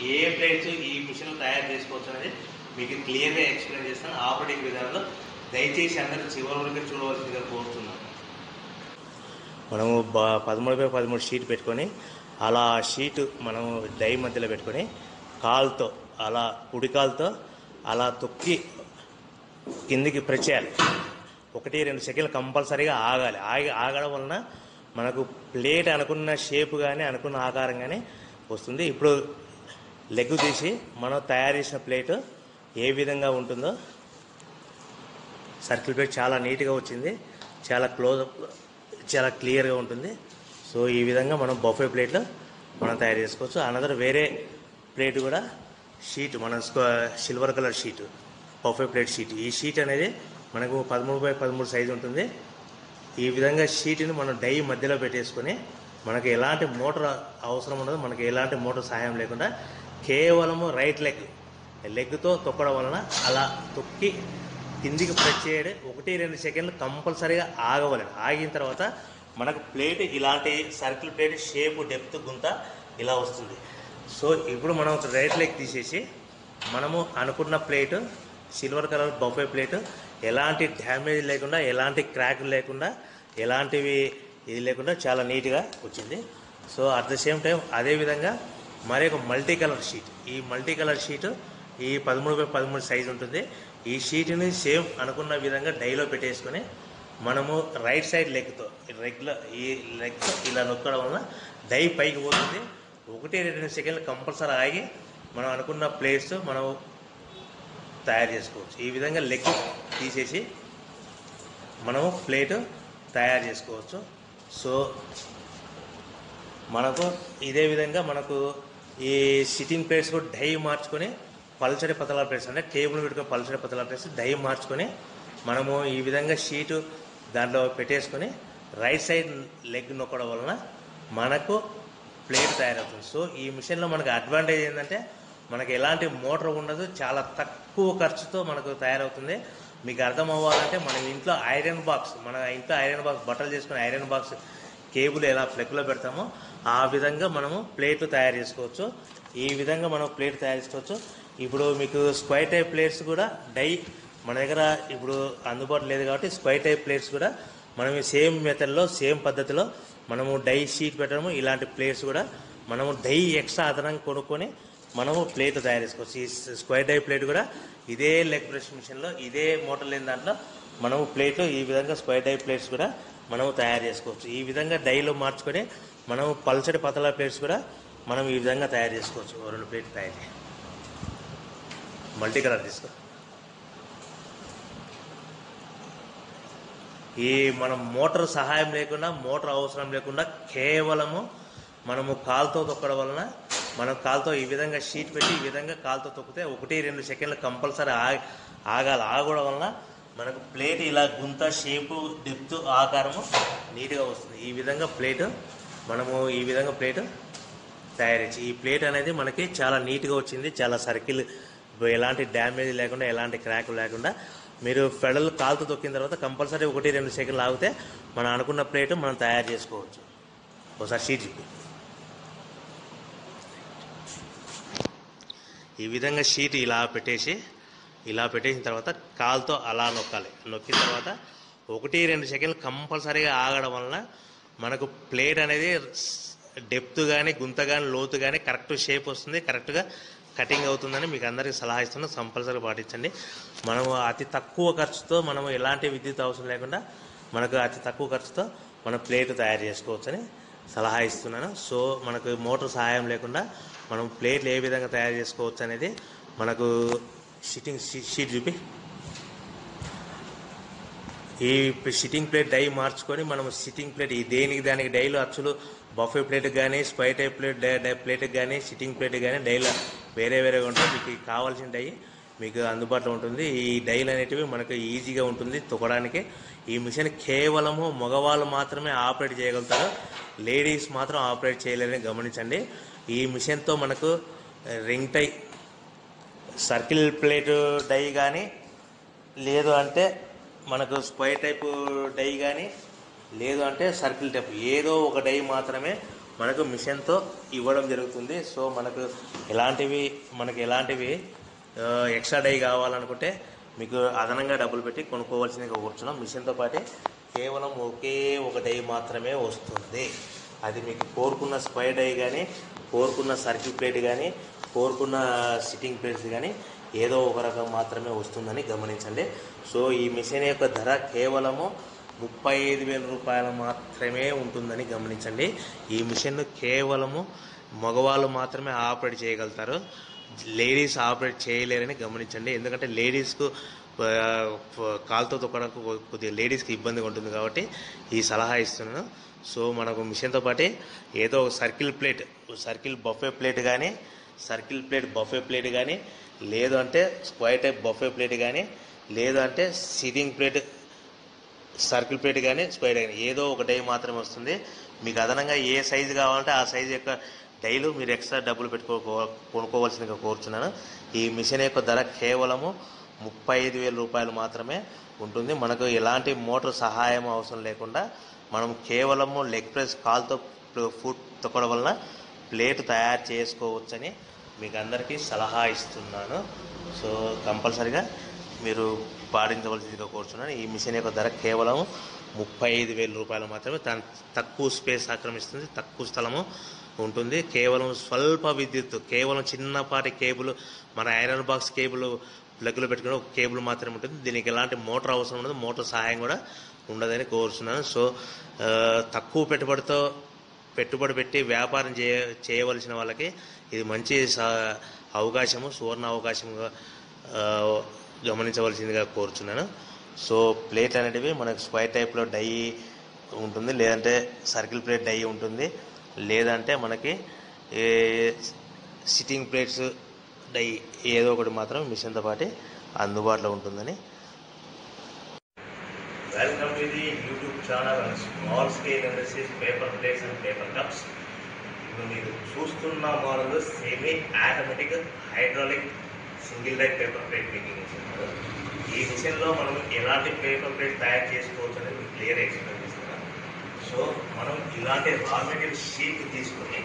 ఏ plates ఈ మిషన్లో తయారు చేసుకోవచ్చు అనేది మీకు క్లియర్గా ఎక్స్ప్లెయిన్ చేస్తాను ఆపరేటింగ్ విధానంలో. దయచేసి అందరూ చివరి వరకు చూడవలసిందిగా కోరుతున్నాను. మనము 13x13 షీట్ పెట్టుకొని అలా షీటు మనం డై మధ్యలో పెట్టుకొని కాలుతో అలా కుడి కాలుతో అలా తొక్కి కిందికి ప్రెస్ చేయాలి. 1-2 సెకండ్లు కంపల్సరీగా ఆగాలి. ఆగడం వలన మనకు ప్లేట్ అనుకున్న షేప్ కానీ అనుకున్న ఆకారం కానీ వస్తుంది. ఇప్పుడు లెగ్ తీసి మనం తయారు చేసిన ప్లేటు ఏ విధంగా ఉంటుందో సర్కిల్ ప్లేట్ చాలా నీట్గా వచ్చింది, చాలా క్లోజప్, చాలా క్లియర్గా ఉంటుంది. సో ఈ విధంగా మనం బఫే ప్లేట్లో మనం తయారు చేసుకోవచ్చు. అనదర్ వేరే ప్లేట్ కూడా షీట్ మన silver colour sheet buffet plate sheet. ఈ షీట్ అనేది మనకు 13x13 సైజు ఉంటుంది. ఈ విధంగా షీట్ని మనం డై మధ్యలో పెట్టేసుకొని మనకు ఎలాంటి మోటార్ అవసరం ఉండదు. మనకి ఎలాంటి మోటార్ సహాయం లేకుండా కేవలము రైట్ లెగ్తో తొక్కడం వలన అలా తొక్కి కిందికి ప్రెస్ చేయడం 1-2 సెకండ్లు కంపల్సరీగా ఆగవలేదు. ఆగిన తర్వాత మనకు ప్లేట్ ఇలాంటి సర్కిల్ ప్లేట్ షేపు డెప్త్ గుంత ఇలా వస్తుంది. సో ఇప్పుడు మనం రైట్ లెగ్ తీసేసి మనము అనుకున్న plate silver colour buffet plate ఎలాంటి డ్యామేజ్ లేకుండా, ఎలాంటి క్రాక్ లేకుండా, ఎలాంటివి ఇది లేకుండా చాలా నీట్గా వచ్చింది. So at the same time అదేవిధంగా మరి ఒక మల్టీ కలర్ షీట్, ఈ మల్టీ కలర్ షీటు ఈ 13x13 సైజు ఉంటుంది. ఈ షీట్ని సేమ్ అనుకున్న విధంగా డైలో పెట్టేసుకొని మనము రైట్ సైడ్ లెగ్తో ఈ లెగ్తో ఇలా నొక్కడం వలన డై పైకి పోతుంది. 1-2 సెకండ్లు కంపల్సరీ ఆగి మనం అనుకున్న ప్లేట్స్ మనం తయారు చేసుకోవచ్చు. ఈ విధంగా లెగ్ తీసేసి మనము ప్లేటు తయారు చేసుకోవచ్చు. సో మనకు ఇదే విధంగా మనకు ఈ సిట్టింగ్ ప్లేట్స్ కూడా డై మార్చుకొని పల్చడి పతలా ప్లేట్స్ అంటే టేబుల్ పెట్టుకుని పల్చడి పతలా ప్లేట్స్ డై మార్చుకొని మనము ఈ విధంగా షీటు దాంట్లో పెట్టేసుకొని రైట్ సైడ్ లెగ్ నొక్కడం వలన మనకు ప్లేట్ తయారవుతుంది. సో ఈ మిషన్లో మనకు అడ్వాంటేజ్ ఏంటంటే మనకు ఎలాంటి మోటార్ ఉండదు, చాలా తక్కువ ఖర్చుతో మనకు తయారవుతుంది. మీకు అర్థం అవ్వాలంటే మన ఇంట్లో ఐరన్ బాక్స్ బట్టలు చేసుకుని ఐరన్ బాక్స్ కేబుల్ ఎలా ఫ్లెగ్లో పెడతామో ఆ విధంగా మనము ప్లేట్లు తయారు చేసుకోవచ్చు. ఈ విధంగా మనం ప్లేట్ తయారు చేసుకోవచ్చు. ఇప్పుడు మీకు స్క్వైర్ టైప్ ప్లేట్స్ కూడా డై మన దగ్గర ఇప్పుడు అందుబాటులో లేదు కాబట్టి స్క్వైర్ టైప్ ప్లేట్స్ కూడా మనం సేమ్ మెథడ్లో సేమ్ పద్ధతిలో మనము డై షీట్ పెట్టడము, ఇలాంటి ప్లేట్స్ కూడా మనము డై ఎక్స్ట్రా అదనంగా కొనుక్కొని మనము ప్లేట్ తయారు చేసుకోవచ్చు. ఈ స్క్వైర్ డై ప్లేట్ కూడా ఇదే లెగ్ బ్రష్ మిషన్లో ఇదే మోటార్ లేని దాంట్లో మనము ప్లేట్లు ఈ విధంగా స్క్వైర్ డై ప్లేట్స్ కూడా మనము తయారు చేసుకోవచ్చు. ఈ విధంగా డైలో మార్చుకొని మనము పల్చడి పతలా ప్లేట్స్ కూడా మనం ఈ విధంగా తయారు చేసుకోవచ్చు. 2 ప్లేట్లు తయారు మల్టీ కలర్ తీసుకో. ఈ మనం మోటార్ సహాయం లేకుండా, మోటార్ అవసరం లేకుండా కేవలము మనము కాలుతో తొక్కడం వలన మనం కాలుతో ఈ విధంగా షీట్ పెట్టి ఈ విధంగా కాలుతో తొక్కితే 1-2 సెకండ్లు కంపల్సరీ ఆగాలి. ఆగడం వలన మనకు ప్లేట్ ఇలా గుంత షేపు డెప్త్ ఆకారము నీట్గా వస్తుంది. ఈ విధంగా ప్లేటు తయారయ్యి ఈ ప్లేట్ అనేది మనకి చాలా నీట్గా వచ్చింది. చాలా సర్కిల్, ఎలాంటి డ్యామేజ్ లేకుండా, ఎలాంటి క్రాక్ లేకుండా మీరు ఫెడల్ కాలుతో తొక్కిన తర్వాత కంపల్సరీ 1-2 సెకండ్లు ఆగితే మనం అనుకున్న ప్లేటు మనం తయారు చేసుకోవచ్చు. ఒకసారి షీట్ చెప్పి ఈ విధంగా షీట్ ఇలా పెట్టేసిన తర్వాత కాలుతో అలా నొక్కాలి. నొక్కిన తర్వాత 1-2 సెకండ్లు కంపల్సరీగా ఆగడం వలన మనకు ప్లేట్ అనేది డెప్త్ కానీ, గుంత కానీ, లోతు కానీ కరెక్ట్ షేప్ వస్తుంది, కరెక్ట్గా కటింగ్ అవుతుందని మీకు అందరికీ సలహా ఇస్తున్నాను. కంపల్సరీ పాటించండి. మనము అతి తక్కువ ఖర్చుతో, మనము ఎలాంటి విద్యుత్ అవసరం లేకుండా మనకు అతి తక్కువ ఖర్చుతో మన ప్లేట్ తయారు చేసుకోవచ్చని సలహా ఇస్తున్నాను. సో మనకు మోటార్ సహాయం లేకుండా మనం ప్లేట్లు ఏ విధంగా తయారు చేసుకోవచ్చు అనేది మనకు షీట్ చూపి ఈ సిట్టింగ్ ప్లేట్ డై మార్చుకొని మనం సిట్టింగ్ ప్లేట్ ఈ దానికి డైలు అచ్చులు బఫే ప్లేట్కి కానీ, స్క్వైర్ టైప్ ప్లేట్కి కానీ, సిట్టింగ్ ప్లేట్కి కానీ డైలు వేరేగా ఉంటాయి. మీకు కావాల్సిన డై మీకు అందుబాటులో ఉంటుంది. ఈ డైలు అనేటివి మనకు ఈజీగా ఉంటుంది తొక్కడానికి. ఈ మిషన్ కేవలము మగవాళ్ళు మాత్రమే ఆపరేట్ చేయగలుగుతారు, లేడీస్ మాత్రం ఆపరేట్ చేయలేరని గమనించండి. ఈ మిషన్తో మనకు రింగ్ టై, సర్కిల్ ప్లేట్ డై కానీ, లేదు అంటే మనకు స్క్వైర్ టైపు డై కానీ, లేదు అంటే సర్కిల్ టైప్ ఏదో ఒక డై మాత్రమే మనకు మిషన్తో ఇవ్వడం జరుగుతుంది. సో మనకు ఎలాంటివి ఎక్స్ట్రా డై కావాలనుకుంటే మీకు అదనంగా డబ్బులు పెట్టి కొనుక్కోవాల్సిందిగా కూర్చున్నాం. మిషన్తో పాటే కేవలం ఒకే ఒక డై మాత్రమే వస్తుంది. అది మీకు కోరుకున్న స్క్వేర్ డై కానీ, కోరుకున్న సర్కిల్ ప్లేట్ కానీ, కోరుకున్న సిట్టింగ్ ప్లేట్స్ కానీ ఏదో ఒక రకం మాత్రమే వస్తుందని గమనించండి. సో ఈ మిషన్ యొక్క ధర కేవలము 35,000 రూపాయలు మాత్రమే ఉంటుందని గమనించండి. ఈ మిషన్ కేవలము మగవాళ్ళు మాత్రమే ఆపరేట్ చేయగలుగుతారు, లేడీస్ ఆపరేట్ చేయలేరని గమనించండి. ఎందుకంటే లేడీస్కు కాలుతో తొక్కడానికి కొద్దిగా లేడీస్కి ఇబ్బందిగా ఉంటుంది కాబట్టి ఈ సలహా ఇస్తున్నాను. సో మనకు మిషన్తో పాటే ఏదో సర్కిల్ బఫే ప్లేట్ కానీ లేదు అంటే స్క్వేర్ టైప్ బఫే ప్లేట్ కానీ, లేదు అంటే సిట్టింగ్ ప్లేట్ సర్కిల్ ప్లేట్ కానీ, స్క్వేర్ కానీ ఏదో ఒక డై మాత్రమే వస్తుంది. మీకు అదనంగా ఏ సైజు కావాలంటే ఆ సైజు యొక్క డైలు మీరు ఎక్స్ట్రా డబ్బులు కొనుక్కోవాల్సిందిగా కోరుచున్నాను. ఈ మిషన్ యొక్క ధర కేవలము 35,000 రూపాయలు మాత్రమే ఉంటుంది. మనకు ఎలాంటి మోటార్ సహాయం అవసరం లేకుండా మనం కేవలము లెగ్ ప్రెస్ కాల్తో ఫుట్ తొక్కడం వలన ప్లేట్ తయారు చేసుకోవచ్చని మీకు అందరికీ సలహా ఇస్తున్నాను. సో కంపల్సరిగా మీరు పాటించవలసిందిగా కోరుచున్నాను. ఈ మిషన్ యొక్క ధర కేవలం 35,000 రూపాయలు మాత్రమే. తక్కువ స్పేస్ ఆక్రమిస్తుంది, తక్కువ స్థలము ఉంటుంది. కేవలం స్వల్ప విద్యుత్, కేవలం చిన్నపాటి కేబుల్, మన ఐరన్ బాక్స్ కేబుల్ ప్లగ్లో పెట్టుకుని ఒక కేబుల్ మాత్రమే ఉంటుంది. దీనికి ఎలాంటి మోటార్ అవసరం ఉండదు, మోటార్ సహాయం కూడా ఉండదని కోరుతున్నాను. సో తక్కువ పెట్టుబడి పెట్టి వ్యాపారం చేయవలసిన వాళ్ళకి ఇది మంచి అవకాశము, సువర్ణ అవకాశంగా గమనించవలసిందిగా కోరుచున్నాను. సో ప్లేట్ అనేటివి మనకు స్క్వేర్ టైప్లో డై ఉంటుంది, లేదంటే సర్కిల్ ప్లేట్ డై ఉంటుంది, లేదంటే మనకి సిట్టింగ్ ప్లేట్స్ డై ఏదో ఒకటి మాత్రం మిషన్తో పాటు అందుబాటులో ఉంటుందని. Welcome to the YouTube channel and small scale industries paper plates and paper cups. ఇప్పుడు మీరు చూస్తున్న model semi automatic hydraulic single die paper plate making machine. ఈ మిషన్లో మనం ఎలాంటి పేపర్ ప్లేట్ తయారు చేసుకోవచ్చు అనేది మీకు క్లియర్ ఎక్స్ప్లెయిన్ చేస్తున్నాం. సో మనం ఇలాంటి రా మెటీరియల్ షీట్ తీసుకొని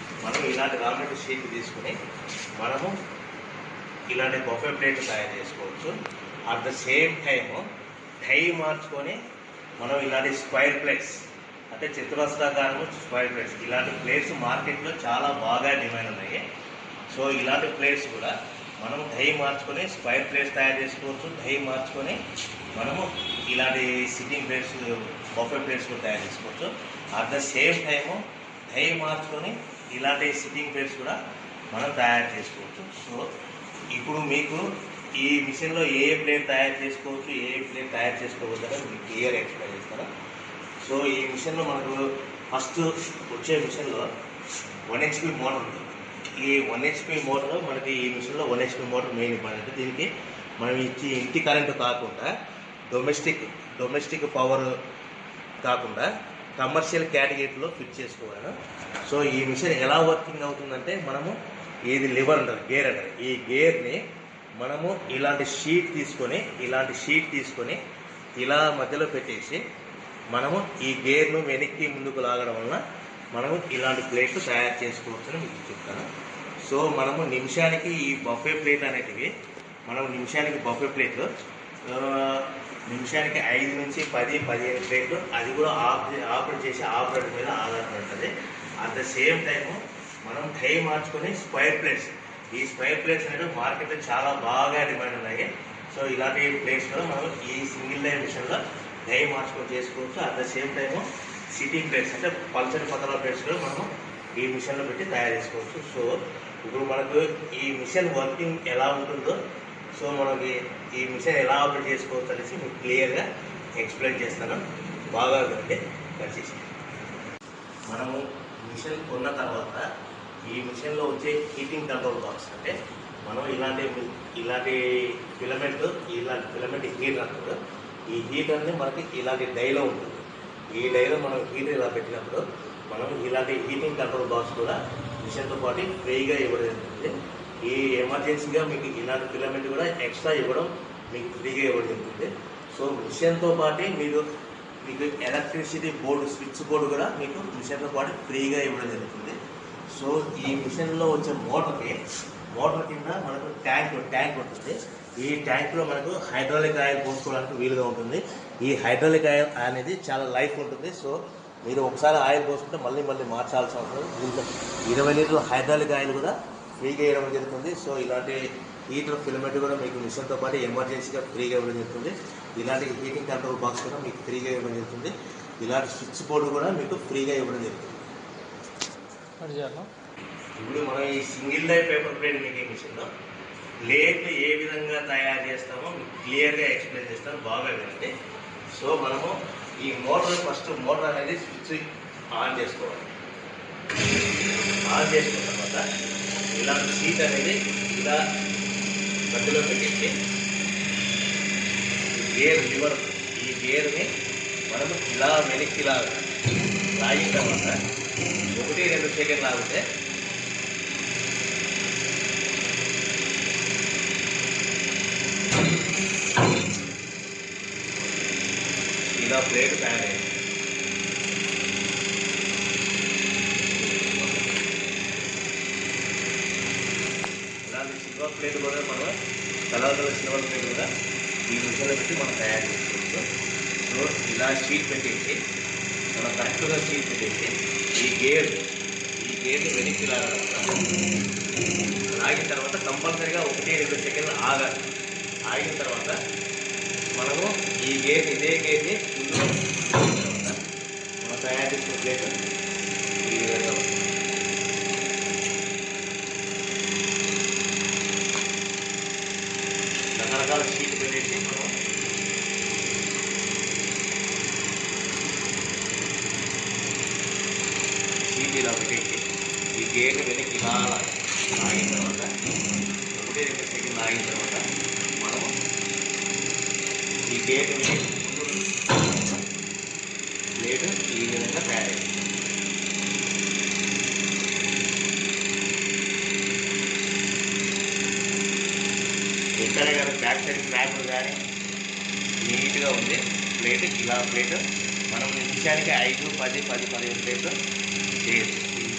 మనము ఇలాంటి బఫే ప్లేట్ తయారు చేసుకోవచ్చు. At the same time die మార్చుకొని మనం ఇలాంటి స్క్వేర్ ప్లేట్స్ అంటే చతురస్రాకారము స్క్వేర్ ప్లేట్స్, ఇలాంటి ప్లేట్స్ మార్కెట్లో చాలా బాగా డిమాండ్ ఉన్నాయి. సో ఇలాంటి ప్లేట్స్ కూడా మనం డై మార్చుకొని స్క్వేర్ ప్లేట్స్ తయారు చేసుకోవచ్చు. డై మార్చుకొని మనము ఇలాంటి సిట్టింగ్ ప్లేట్స్ బఫే ప్లేట్స్ కూడా తయారు చేసుకోవచ్చు. At the same time die మార్చుకొని ఇలాంటి సిట్టింగ్ ప్లేట్స్ కూడా మనం తయారు చేసుకోవచ్చు. సో ఇప్పుడు మీకు ఈ మిషన్లో ఏ ప్లేట్ తయారు చేసుకోవచ్చు, ఏ ప్లేట్ తయారు చేసుకోవద్దు అనేది మీకు క్లియర్ ఎక్స్ప్లెయిన్ చేస్తాను. సో ఈ మిషన్లో మనకు ఫస్ట్ వచ్చే మిషన్లో 1 HP మోటార్ ఉంటుంది. ఈ 1 HP మోటార్ మనకి ఈ మిషన్లో 1 HP మోటార్ మెయిన్ ఇంపార్టెంట్. దీనికి మనం ఇంటి కరెంటు కాకుండా డొమెస్టిక్ పవర్ కాకుండా కమర్షియల్ కేటగిరీలో ఫిట్ చేసుకోవాలి. సో ఈ మిషన్ ఎలా వర్కింగ్ అవుతుందంటే మనము ఇది లివర్ అంటారు, గేర్ అంటారు. ఈ గేర్ని మనము ఇలాంటి షీట్ తీసుకొని ఇలా మధ్యలో పెట్టేసి మనము ఈ గేర్ను వెనక్కి ముందుకు లాగడం వలన మనము ఇలాంటి ప్లేట్లు తయారు చేసుకోవచ్చని మీకు చెప్తాను. సో మనము నిమిషానికి ఈ బఫే ప్లేట్ అనేటివి నిమిషానికి 5 నుంచి 10-15 ప్లేట్లు, అది కూడా ఆపరేట్ చేసి ఆపరేటర్ మీద ఆధారపడి ఉంటుంది. అట్ ద సేమ్ టైము మనం డై మార్చుకొని స్క్వేర్ ప్లేట్స్, ఈ స్క్వేర్ ప్లేట్స్ అనేవి మార్కెట్లో చాలా బాగా డిమాండ్ ఉన్నాయి. సో ఇలాంటి ప్లేట్స్ కూడా మనం ఈ సింగిల్ డై మిషన్లో డై మార్చుకొని చేసుకోవచ్చు. At the same time sitting plates అంటే పల్చని పతలా ప్లేట్స్ కూడా మనము ఈ మిషన్లో పెట్టి తయారు చేసుకోవచ్చు. సో ఇప్పుడు మనకు ఈ మిషన్ వర్కింగ్ ఎలా ఉంటుందో, సో మనకి ఈ మిషన్ ఎలా ఆపరేట్ చేసుకోవచ్చు అనేసి మీకు క్లియర్గా ఎక్స్ప్లెయిన్ చేస్తాను. బాగా వినండి దయచేసి. మనము మిషన్ కొన్న తర్వాత ఈ మిషన్లో వచ్చే హీటింగ్ కంట్రోల్ బాక్స్ అంటే మనం ఇలాంటి ఫిలమెంట్ హీటర్ అంటారు. ఈ హీటర్ని మనకి ఇలాంటి డైలో ఉంటుంది. ఈ డైలో మనం హీటర్ ఇలా పెట్టినప్పుడు మనం ఇలాంటి హీటింగ్ కంట్రోల్ బాక్స్ కూడా మిషన్తో పాటు ఫ్రీగా ఇవ్వడం జరుగుతుంది. ఈ ఎమర్జెన్సీగా మీకు ఇలాంటి ఫిలమెంట్ కూడా ఎక్స్ట్రా ఇవ్వడం మీకు ఫ్రీగా ఇవ్వడం జరుగుతుంది. సో మిషన్తో పాటు మీరు మీకు ఎలక్ట్రిసిటీ బోర్డు స్విచ్ బోర్డు కూడా మీకు మిషన్తో పాటు ఫ్రీగా ఇవ్వడం జరుగుతుంది. సో ఈ మిషన్లో వచ్చే మోటార్ కింద మనకు ట్యాంక్ ఉంటుంది. ఈ ట్యాంక్లో మనకు హైడ్రాలిక్ ఆయిల్ పోసుకోవడానికి వీలుగా ఉంటుంది. ఈ హైడ్రాలిక్ ఆయిల్ అనేది చాలా లైఫ్ ఉంటుంది. సో మీరు ఒకసారి ఆయిల్ పోసుకుంటే మళ్ళీ మార్చాల్సిన అవసరం. దీంట్లో 20 లీటర్ల హైడ్రాలిక్ ఆయిల్ కూడా ఫ్రీగా ఇవ్వడం జరుగుతుంది. సో ఇలాంటి హీటర్ ఫిలమెంట్ కూడా మీకు మిషన్తో పాటు ఎమర్జెన్సీగా ఫ్రీగా ఇవ్వడం జరుగుతుంది. ఇలాంటి హీటింగ్ కంట్రోల్ బాక్స్ కూడా మీకు ఫ్రీగా ఇవ్వడం జరుగుతుంది. ఇలాంటి స్విచ్ బోర్డు కూడా మీకు ఫ్రీగా ఇవ్వడం జరుగుతుంది. ఇప్పుడు మనం ఈ single die paper plate making మిషన్లో ప్లేట్ ఏ విధంగా తయారు చేస్తామో క్లియర్గా ఎక్స్ప్లెయిన్ చేస్తాను, బాగా వినండి. సో మనము ఈ ఫస్ట్ మోటార్ అనేది స్విచ్ ఆన్ చేసుకోవాలి. ఆన్ చేసుకున్న తర్వాత ఇలాంటి సీట్ అనేది ఇలా మధ్యలో పెట్టేసి ఈ గేర్ని మనము ఇలా వెనక్కి లాగిన తర్వాత 1-2 సెకండ్ లాగితే ఇలా ప్లేట్ తయారైంది. ఇలాంటి సిల్వర్ ప్లేట్ కూడా మనం కలర్ సిల్వర్ ప్లేట్ కూడా ఈ మిషన్లో పెట్టి మనం తయారు చేసుకోవచ్చు. సో ఇలా షీట్ పెట్టేసి మనం కరెక్ట్గా షీట్ పెట్టేసి ఈ గేర్ని వెనక్కి లాగిన తర్వాత కంపల్సరీగా 1-2 సెకండ్లు ఆగాలి. ఆగిన తర్వాత మనము ఇదే గేర్ని మనం తయారు చేసిన ప్లేట్ ఈ విధంగా రకరకాల షీట్ పెట్టేసి మనం షీట్ ఇలా పెట్టేసి ఈ గేర్ని వెనక్కి లాగిన తర్వాత 1-2 సెకండ్లు ఆగిన తర్వాత మనము ఈ గేట్ ప్లేట్ ఈ విధంగా తయారైంది. ఎక్కడే కానీ బ్యాక్ సైడ్ క్రాక్లు కానీ నీట్గా ఉంది. ప్లేట్ మనం నిమిషానికి 5-10-15 ప్లేట్లు చేయొచ్చు.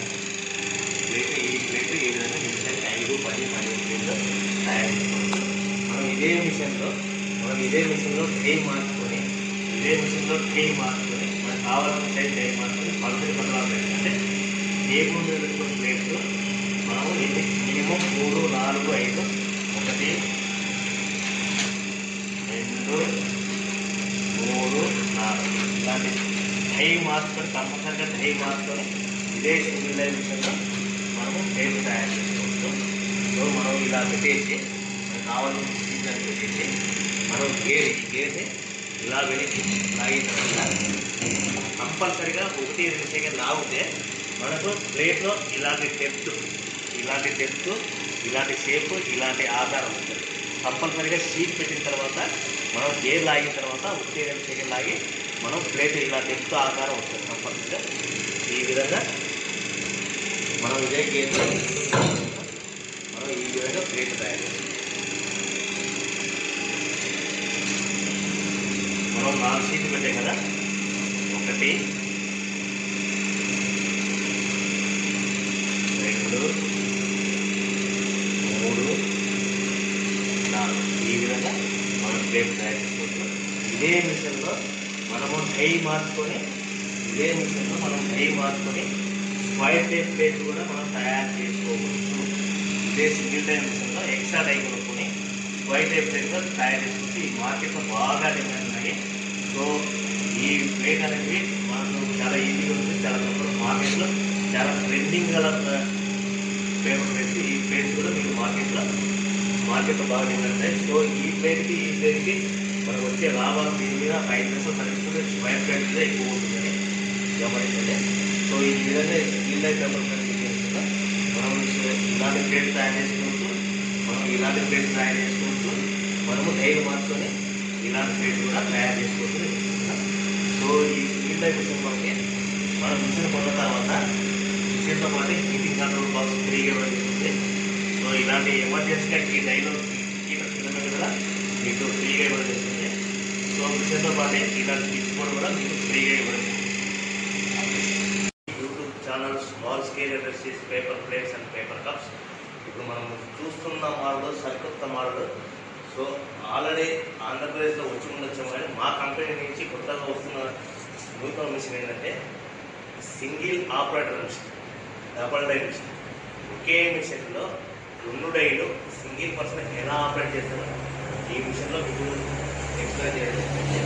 ఈ ప్లేట్ ఈ విధంగా నిమిషానికి 5-10-15 ప్లేట్లు తయారు చేసుకోవచ్చు. మనం ఇదే మిషన్లో ట్రై మార్చుకొని మనకు కావాల్సిన సైజ్ ట్రై మార్చుకొని పల్సరి పదలాలు పెట్టాలంటే టేబుల్ మీద పెట్టుకున్న ప్లేట్లు మనము మినిమం 3, 4, 5 1, 2, 3, 4 ఇలాంటి ట్రై మార్చుకొని కంపల్సరిగా ట్రై మార్చుకొని ఇదే సింగిల్ డై మిషన్లో మనము టేబుల్ తయారు చేసుకోవచ్చు. సో మనం ఇలా పెట్టేసి మనకు కావాల్సిన సీజన్ పెట్టేసి మనం ఈ గేర్ని ఇలా వెనక్కి లాగిన తర్వాత కంపల్సరిగా 1-2 సెకండ్ లాగితే మనకు ప్లేట్లో ఇలాంటి డెప్త్ ఇలాంటి షేప్ ఇలాంటి ఆకారం ఉంటుంది. కంపల్సరిగా షీట్ పెట్టిన తర్వాత మనం గేర్ లాగిన తర్వాత 1-2 సెకండ్ లాగి మనం ప్లేట్ ఇలా డెప్త్ ఆకారం వస్తుంది. కంపల్సరిగా ఈ విధంగా మనం ఇదే గేర్ మనం ఈ విధంగా ప్లేట్ తయారు చేస్తాం. మనం 4 షీట్లు పెట్టాం కదా, 1, 2, 3, 4 ఈ విధంగా మనం ప్లేట్ తయారు చేసుకోవచ్చు. ఇదే మిషన్లో మనము డై మార్చుకొని స్క్వైర్ టైప్ ప్లేట్ కూడా మనం తయారు చేసుకోవచ్చు. ఇదే సింగిల్ డై మిషన్లో ఎక్స్ట్రా డై కొనుక్కొని స్క్వైర్ టైప్ ప్లేట్ కూడా తయారు చేసుకోవచ్చు. ఈ మార్కెట్లో బాగా డిమాండ్ ఉన్నాయి. సో ఈ ప్లేట్ అనేది మనకు చాలా ఈజీగా ఉంది. చాలా తక్కువ మార్కెట్లో చాలా ట్రెండింగ్ గల పేపర్ ప్లేట్స్. ఈ ప్లేట్స్ కూడా మీకు మార్కెట్లో బాగా డిమాండ్ ఉన్నాయి. సో ఈ ప్లేట్కి మనకు వచ్చే లాభాలు దీని మీద 5 పైసలు 10 పైసలు స్క్వైర్ ప్లేట్ మీద ఎక్కువ ఉంటుందని గమనించండి. సో ఈ విధంగా సింగిల్ డై పేపర్ ప్లేట్ చేస్తున్నా మనం ఇలాంటి ప్లేట్ తయారు చేసుకోవచ్చు. మనము డైలు మార్చుకొని ఇలాంటి ప్లేట్ కూడా తయారు చేసుకోవచ్చు. సో ఈ సింగిల్ డై మిషన్ మనకి మనం మిషన్ కొన్న తర్వాత మిషన్తో పాటు హీటింగ్ కంట్రోల్ బాక్స్ ఫ్రీగా ఇవ్వడం జరుగుతుంది. సో ఇలాంటి ఎమర్జెన్సీగా ఈ డైలో హీటర్ ఫిలమెంట్ కూడా మీకు ఫ్రీగా ఇవ్వడం జరుగుతుంది. సో మిషన్తో పాటు ఇలాంటి బోర్డు కూడా మీకు ఫ్రీగా ఇవ్వడం. YouTube channel small scale industries paper plates and paper cups. ఇప్పుడు మనం చూస్తున్న మోడల్ సరికొత్త మోడల్. సో ఆల్రెడీ ఆంధ్రప్రదేశ్లో వచ్చి ఉండొచ్చాము, కానీ మా కంపెనీ నుంచి కొత్తగా వస్తున్న నూతన మిషన్ ఏంటంటే single operator machine, double die machine. ఒకే మిషన్లో 2 డైలు సింగిల్ పర్సన్ ఎలా ఆపరేట్ చేస్తారో ఈ మిషన్లో మీకు ఎక్స్ప్లెయిన్ చేయాలి.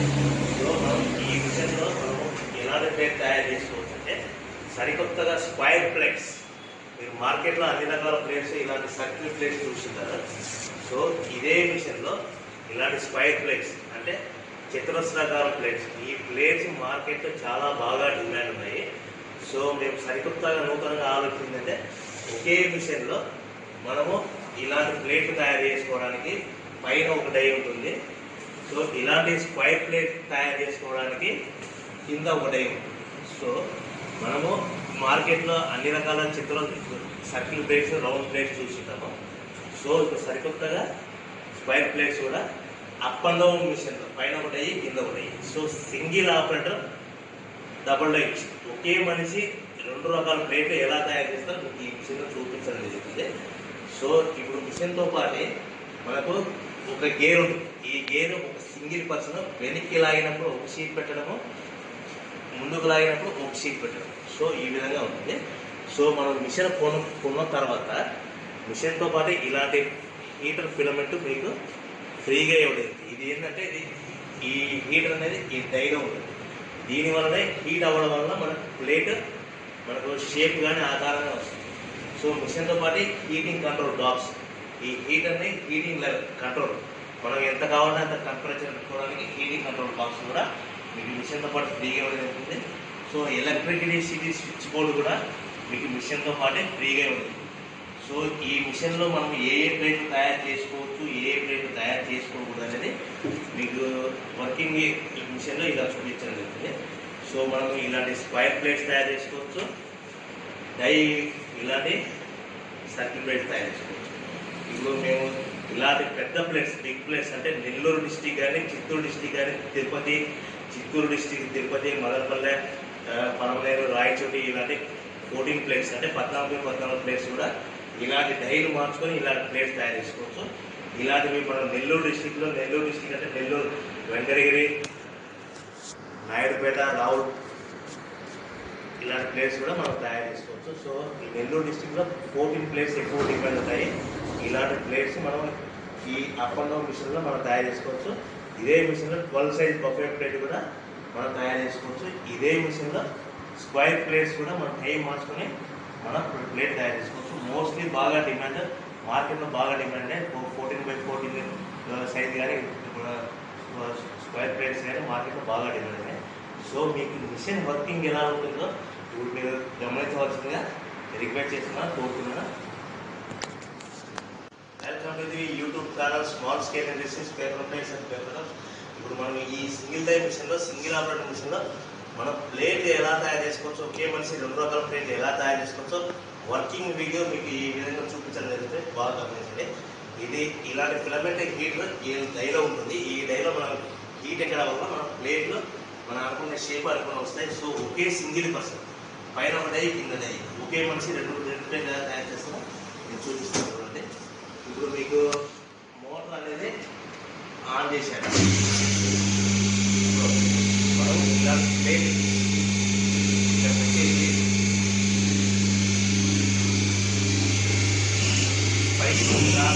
సో మనం ఈ మిషన్లో మనము ఎలాంటి ప్లేట్ తయారు చేసుకోవచ్చు అంటే సరికొత్తగా స్క్వైర్ ప్లేట్స్. మీరు మార్కెట్లో అన్ని రకాల ప్లేట్స్ ఇలాంటి సర్కిల్ ప్లేట్స్ చూస్తుంటారు. సో ఇదే మిషన్లో ఇలాంటి స్క్వైర్ ప్లేట్స్ అంటే చతురస్రాకార ప్లేట్స్, ఈ ప్లేట్స్ మార్కెట్లో చాలా బాగా డిమాండ్ ఉన్నాయి. సో మేము సరికొత్తగా నూతనంగా ఆలోచించిందంటే ఒకే మిషన్లో మనము ఇలాంటి ప్లేట్లు తయారు చేసుకోవడానికి పైన ఒక డై ఉంటుంది. సో ఇలాంటి స్క్వైర్ ప్లేట్ తయారు చేసుకోవడానికి కింద ఒక డై ఉంటుంది. సో మనము మార్కెట్లో అన్ని రకాల సర్కిల్ ప్లేట్స్, రౌండ్ ప్లేట్స్ చూస్తుంటాము. సో ఇప్పుడు సరికొత్తగా స్క్వైర్ ప్లేట్స్ కూడా అప్ అండ్ డౌన్ మిషన్లో పైన ఒక డై కింద ఒక die. So single operator double die machine. ఒకే మనిషి 2 రకాల ప్లేట్లు ఎలా తయారు చేస్తారో మీకు ఈ మిషన్లో చూపించడం జరుగుతుంది. సో ఇప్పుడు మిషన్తో పాటే మనకు ఒక గేర్ ఉంటుంది. ఈ గేర్ ఒక సింగిల్ పర్సన్ వెనక్కి లాగినప్పుడు ఒక షీట్ పెట్టడము, ముందుకు లాగినప్పుడు ఒక షీట్ పెట్టడం. సో ఈ విధంగా ఉంటుంది. సో మనం మిషన్ కొన్న తర్వాత మిషన్తో పాటు ఇలాంటి హీటర్ ఫిలమెంట్ మీకు ఫ్రీగా ఇవ్వలేదు. ఇది ఏంటంటే ఈ హీటర్ అనేది ఈ డైలో ఉంటుంది. దీనివల్లనే హీట్ అవ్వడం వల్ల మనకు ప్లేట్ మనకు షేప్ కానీ ఆకారంగా వస్తుంది. సో మిషన్తో పాటు హీటింగ్ కంట్రోల్ డాక్స్, ఈ హీటర్ని హీటింగ్ లెవెల్ కంట్రోల్ మనం ఎంత కావాలంటే అంత టెంపరేచర్ పెట్టుకోవడానికి హీటింగ్ కంట్రోల్ బాక్స్ కూడా మీకు మిషన్తో పాటు ఫ్రీగా ఉంటుంది. సో ఎలక్ట్రిసిటీ స్విచ్ బోర్డు కూడా మీకు మిషన్తో పాటే ఫ్రీగా ఉంటుంది. సో ఈ మిషన్లో మనం ఏ ప్లేట్లు తయారు చేసుకోవచ్చు, ఏ ప్లేట్లు తయారు చేసుకోకూడదు అనేది మీకు వర్కింగ్ ఈ మిషన్లో ఇలా చూపించడం జరుగుతుంది. సో మనం ఇలాంటి స్క్వైర్ ప్లేట్స్ తయారు చేసుకోవచ్చు, డై ఇలాంటి సర్కిల్ ప్లేట్స్ తయారు చేసుకోవచ్చు. ఇప్పుడు మేము ఇలాంటి పెద్ద ప్లేట్స్, బిగ్ ప్లేట్స్ అంటే నెల్లూరు డిస్టిక్ కానీ, చిత్తూరు డిస్టిక్ కానీ, తిరుపతి, చిత్తూరు డిస్టిక్, తిరుపతి, మదనపల్లె, పడమనేరు, రాయచోటి ఇలాంటి 14 ప్లేట్స్ అంటే 14 ప్లేట్స్ కూడా ఇలాంటి డైలు మార్చుకొని ఇలాంటి ప్లేట్స్ తయారు చేసుకోవచ్చు. ఇలాంటివి మనం నెల్లూరు డిస్టిక్ అంటే నెల్లూరు, వెంకటగిరి, నాయుడుపేట, రావుల్ ఇలాంటి ప్లేట్స్ కూడా మనం తయారు చేసుకోవచ్చు. సో ఈ నెల్లూరు డిస్టిక్లో 14 ప్లేట్స్ ఎక్కువ డిపెండ్ అవుతాయి. ఇలాంటి ప్లేట్స్ మనం ఈ అప్ అండ్ డౌన్ మిషన్లో మనం తయారు చేసుకోవచ్చు. ఇదే మిషన్లో 12 సైజ్ బఫే ప్లేట్ కూడా మనం తయారు చేసుకోవచ్చు. ఇదే మిషన్లో స్క్వైర్ ప్లేట్స్ కూడా మనం టైం మార్చుకొని మనం ప్లేట్ తయారు చేసుకోవచ్చు. మోస్ట్లీ బాగా డిమాండ్, మార్కెట్లో బాగా డిమాండ్ 14x14 సైజ్ కానీ స్క్వైర్ ప్లేట్స్ కానీ మార్కెట్లో బాగా డిమాండ్ ఉన్నాయి. సో మీకు మిషన్ వర్కింగ్ ఎలా ఉంటుందో ఇప్పుడు మీరు గమనించవలసిందిగా రిక్వెస్ట్ చేస్తున్నాను, కోరుతున్నాను. Welcome to the YouTube channel small scale industries paper plates and paper cups. ఇప్పుడు మనం ఈ సింగిల్ డై మిషన్లో, సింగిల్ ఆపరేటర్ మిషన్లో మనం ప్లేట్ ఎలా తయారు చేసుకోవచ్చు, ఒకే మనిషి 2 రకాల ప్లేట్ ఎలా తయారు చేసుకోవచ్చో వర్కింగ్ వీడియో మీకు ఈ విధంగా చూపించడం జరుగుతుంది. బాగా గమనించండి. ఇది ఇలాంటి ఫిలమెంట్ హీటర్ ఈ డైలో ఉంటుంది. ఈ డైలో మనం హీట్ ఎక్కడం వల్ల మన ప్లేట్లు మనం అనుకునే షేప్ అనుకుని వస్తాయి. సో ఒకే సింగిల్ పర్సన్ పైన ఒక డై, కింద డై, ఒకే మనిషి 2 ప్లేట్ ఎలా తయారు చేస్తామో నేను చూపిస్తాను చూడండి. ఇప్పుడు మీకు మోటార్ అనేది ఆన్ చేశాను. మనం ఇలాంటి ప్లేట్ ఇక్కడ పెట్టేసి పైకి ఇలా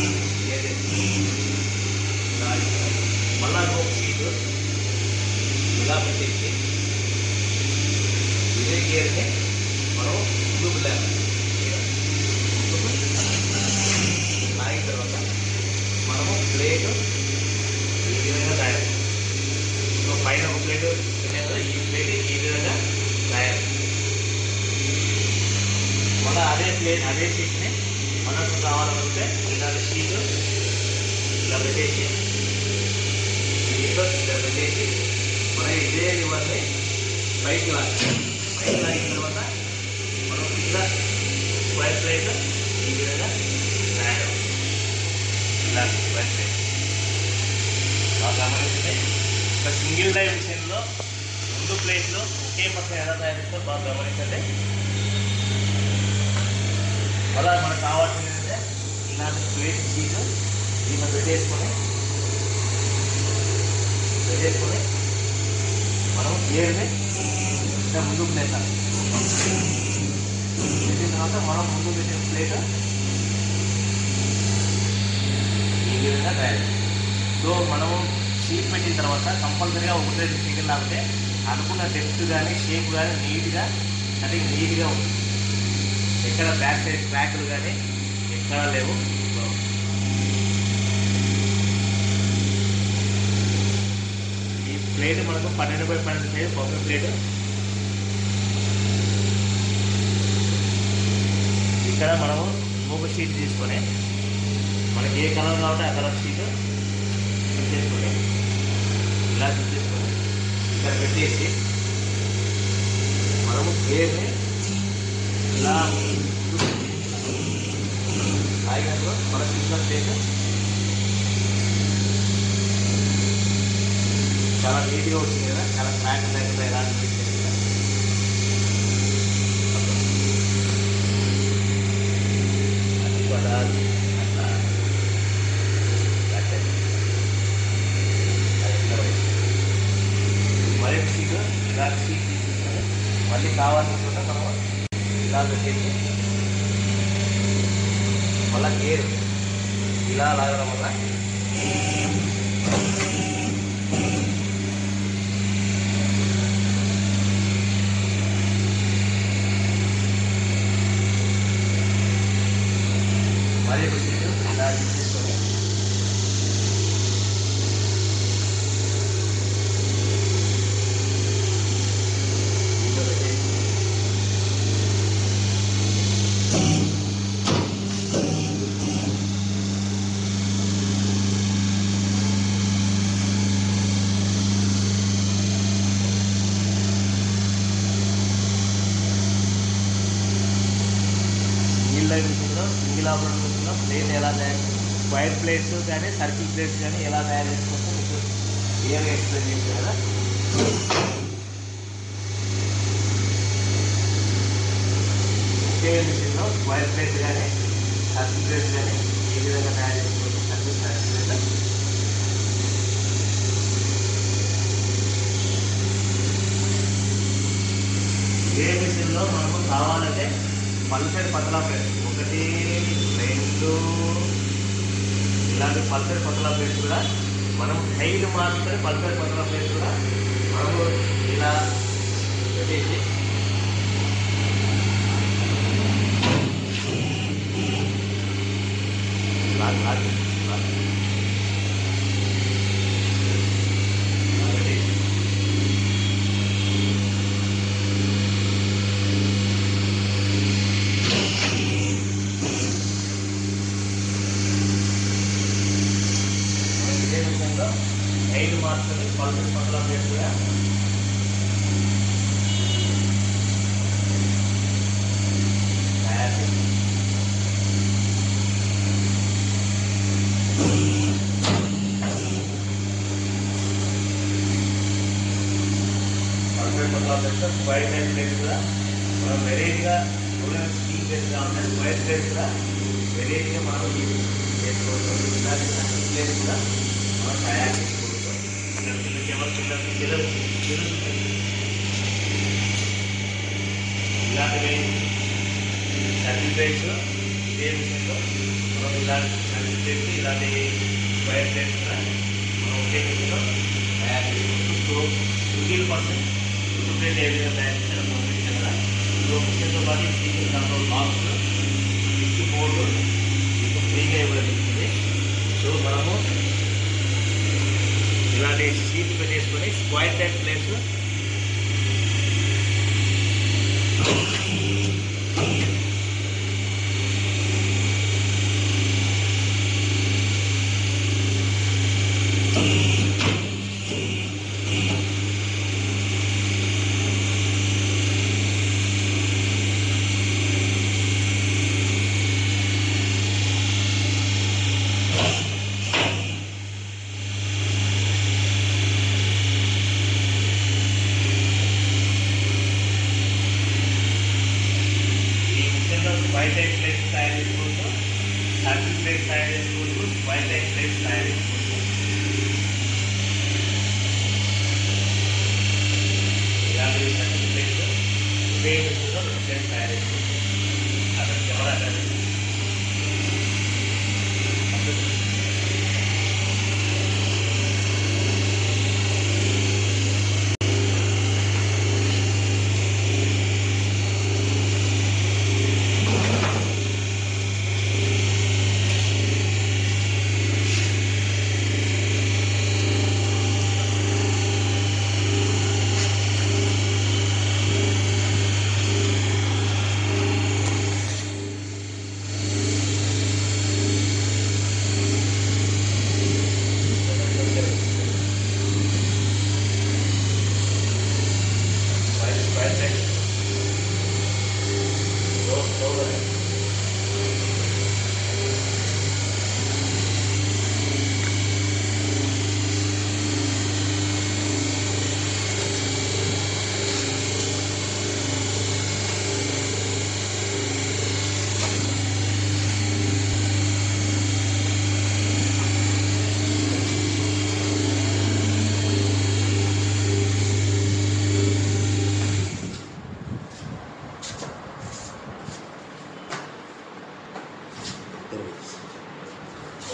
మళ్ళా ఒక సీటు ఇలా పెట్టేసి ఇదే గేర్ని మనం ముందుకు లాగిన తర్వాత మనము ప్లేటు ఈ విధంగా తయారు. సో పైన ఒక ప్లేటు ఈ ప్లేట్ ఈ విధంగా తయారు. మళ్ళీ అదే షీట్ని మనకు కావాలంటే ఇలాంటి షీట్ ఇలా పెట్టేసి దీంట్లో ఇలా పెట్టేసి మనం ఇదే లివర్ని పైకి లాగిన తర్వాత మనం ఇలా స్క్వైర్ ప్లేట్ ఈ విధంగా తయారు. ఇలా స్క్వైర్ ప్లేట్ బాగా గమనిస్తే ఒక సింగిల్ డై మిషన్లో రెండు ప్లేట్లో ఒకే పక్కన ఎలా తయారు చేస్తారో బాగా గమనించండి. అలా మనకు కావాల్సింది ఏంటంటే ఇలాంటి ప్లేట్ షీట్ దీన్ని పెట్టేసుకొని మనం గేర్ని ఇలా ముందుకు పెట్టాలి. పెట్టిన తర్వాత మనం ముందు పెట్టిన ప్లేట్ ఈ విధంగా తయారు. సో మనము షీట్ పెట్టిన తర్వాత కంపల్సరీగా 1-2 సెకండ్లు ఆగితే అనుకున్న డెప్త్ కానీ షేప్ కానీ నీట్గా కటింగ్ నీట్గా ఉంటుంది. ఎక్కడ బ్యాక్ సైడ్ క్రాక్లు కానీ ఎక్కడా లేవు. ఈ ప్లేట్ మనకు 12x12 సైజ్ బొమ్మ ప్లేట్. ఇక్కడ మనము ఇంకొక షీట్ తీసుకొని మనకి ఏ కలర్ కావాలంటే ఆ కలర్ షీట్ తీసుకొని ఇలా తీసుకొని ఇక్కడ పెట్టేసి మనము గేర్ని ఇలా ఆగినప్పుడు మనకు ఇచ్చిన ప్లేట్ చాలా నీట్గా వచ్చింది కదా, చాలా క్రాక్ లేకుండా ఎలా అనిపించింది కదా. అది కూడా అట్లా మరీ షీట్ ఇలా షీట్ తీసుకుంటే మళ్ళీ కావాలనుకుంటే మనం ఇలా పెట్టేసి మళ్ళీ గేర్ ఇలా లాగడం వల్ల మరి షీట్ ఇలా తీసుకొని సింగిల్ ఆపరేషన్ ప్లేట్ ఎలా తయారు, స్క్వైర్ ప్లేట్స్ కానీ సర్కిల్ ప్లేట్స్ కానీ ఎలా తయారు చేసుకోవచ్చో మీకు క్లియర్గా ఎక్స్ప్లెయిన్ చేశాను కదా. ఒకే మిషన్లో స్క్వైర్ ప్లేట్ కానీ సర్కిల్ ప్లేట్స్ కానీ ఏ విధంగా తయారు చేసుకోవచ్చు సర్కిల్ ప్లేట్. ఏ మిషన్లో మనకు కావాలంటే పల్సర్ పతలా ప్లేట్స్ 1, 2 ఇలాంటి పల్సర్ పతలా ప్లేట్స్ కూడా మనం హైట్ మార్చుకొని పల్సర్ పతలా ప్లేట్స్ కూడా మనము ఇలా పెట్టేసి హైట్ మార్చుకొని పల్సర్ పతలా ప్లేట్స్ కూడా తయారు చేస్తాం. పల్సర్ పతలా ప్లేట్స్ స్క్వైర్ టైప్ ప్లేట్స్ కూడా మనం వెరైటీగా స్టీల్ ప్లేట్స్ కావాలంటే స్క్వైర్ ప్లేట్స్ కూడా వెరైటీగా మనం చేసుకోవచ్చు. ఇలాంటి ప్లేట్స్ కూడా మనం తయారు చేసుకోవచ్చు. ఇలాంటివి సర్కిల్ ప్లేట్స్ ఇదే విషయంలో మనం ఇలాంటి సర్కిల్ ప్లేట్స్ ఇలాంటి స్క్వైర్ ప్లేట్స్ కూడా మనం ఒకే విషయంలో తయారు చేసుకోవచ్చు. సో 15% ఫుడ్ ప్లేట్ ఏ విధంగా తయారు చేయాలో పంపించాను కదా. సో మిషన్తో పాటు speaker control box switch board మీకు ఫ్రీగా ఇవ్వబడుతుంది. సో మనము ఇలాంటి షీట్ పెట్టేసుకొని square type plates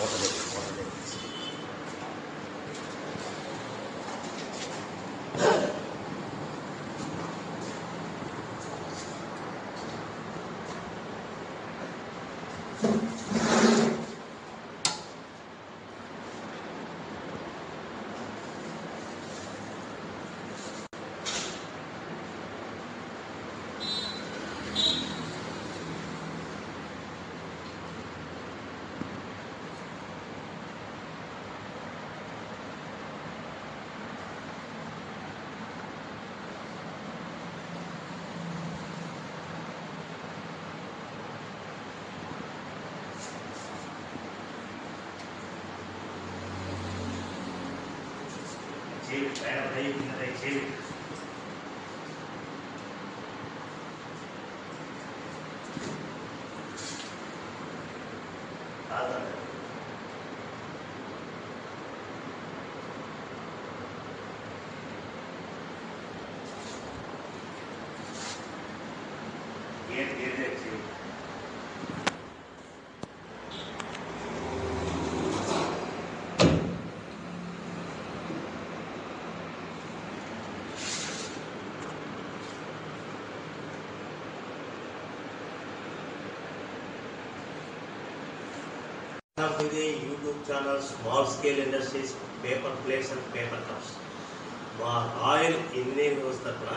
Welcome to the YouTube channel Small Scale Industries Paper Plates and Paper Cups. మా ఆయిల్ ఇంజనీరింగ్ హౌస్ తరఫున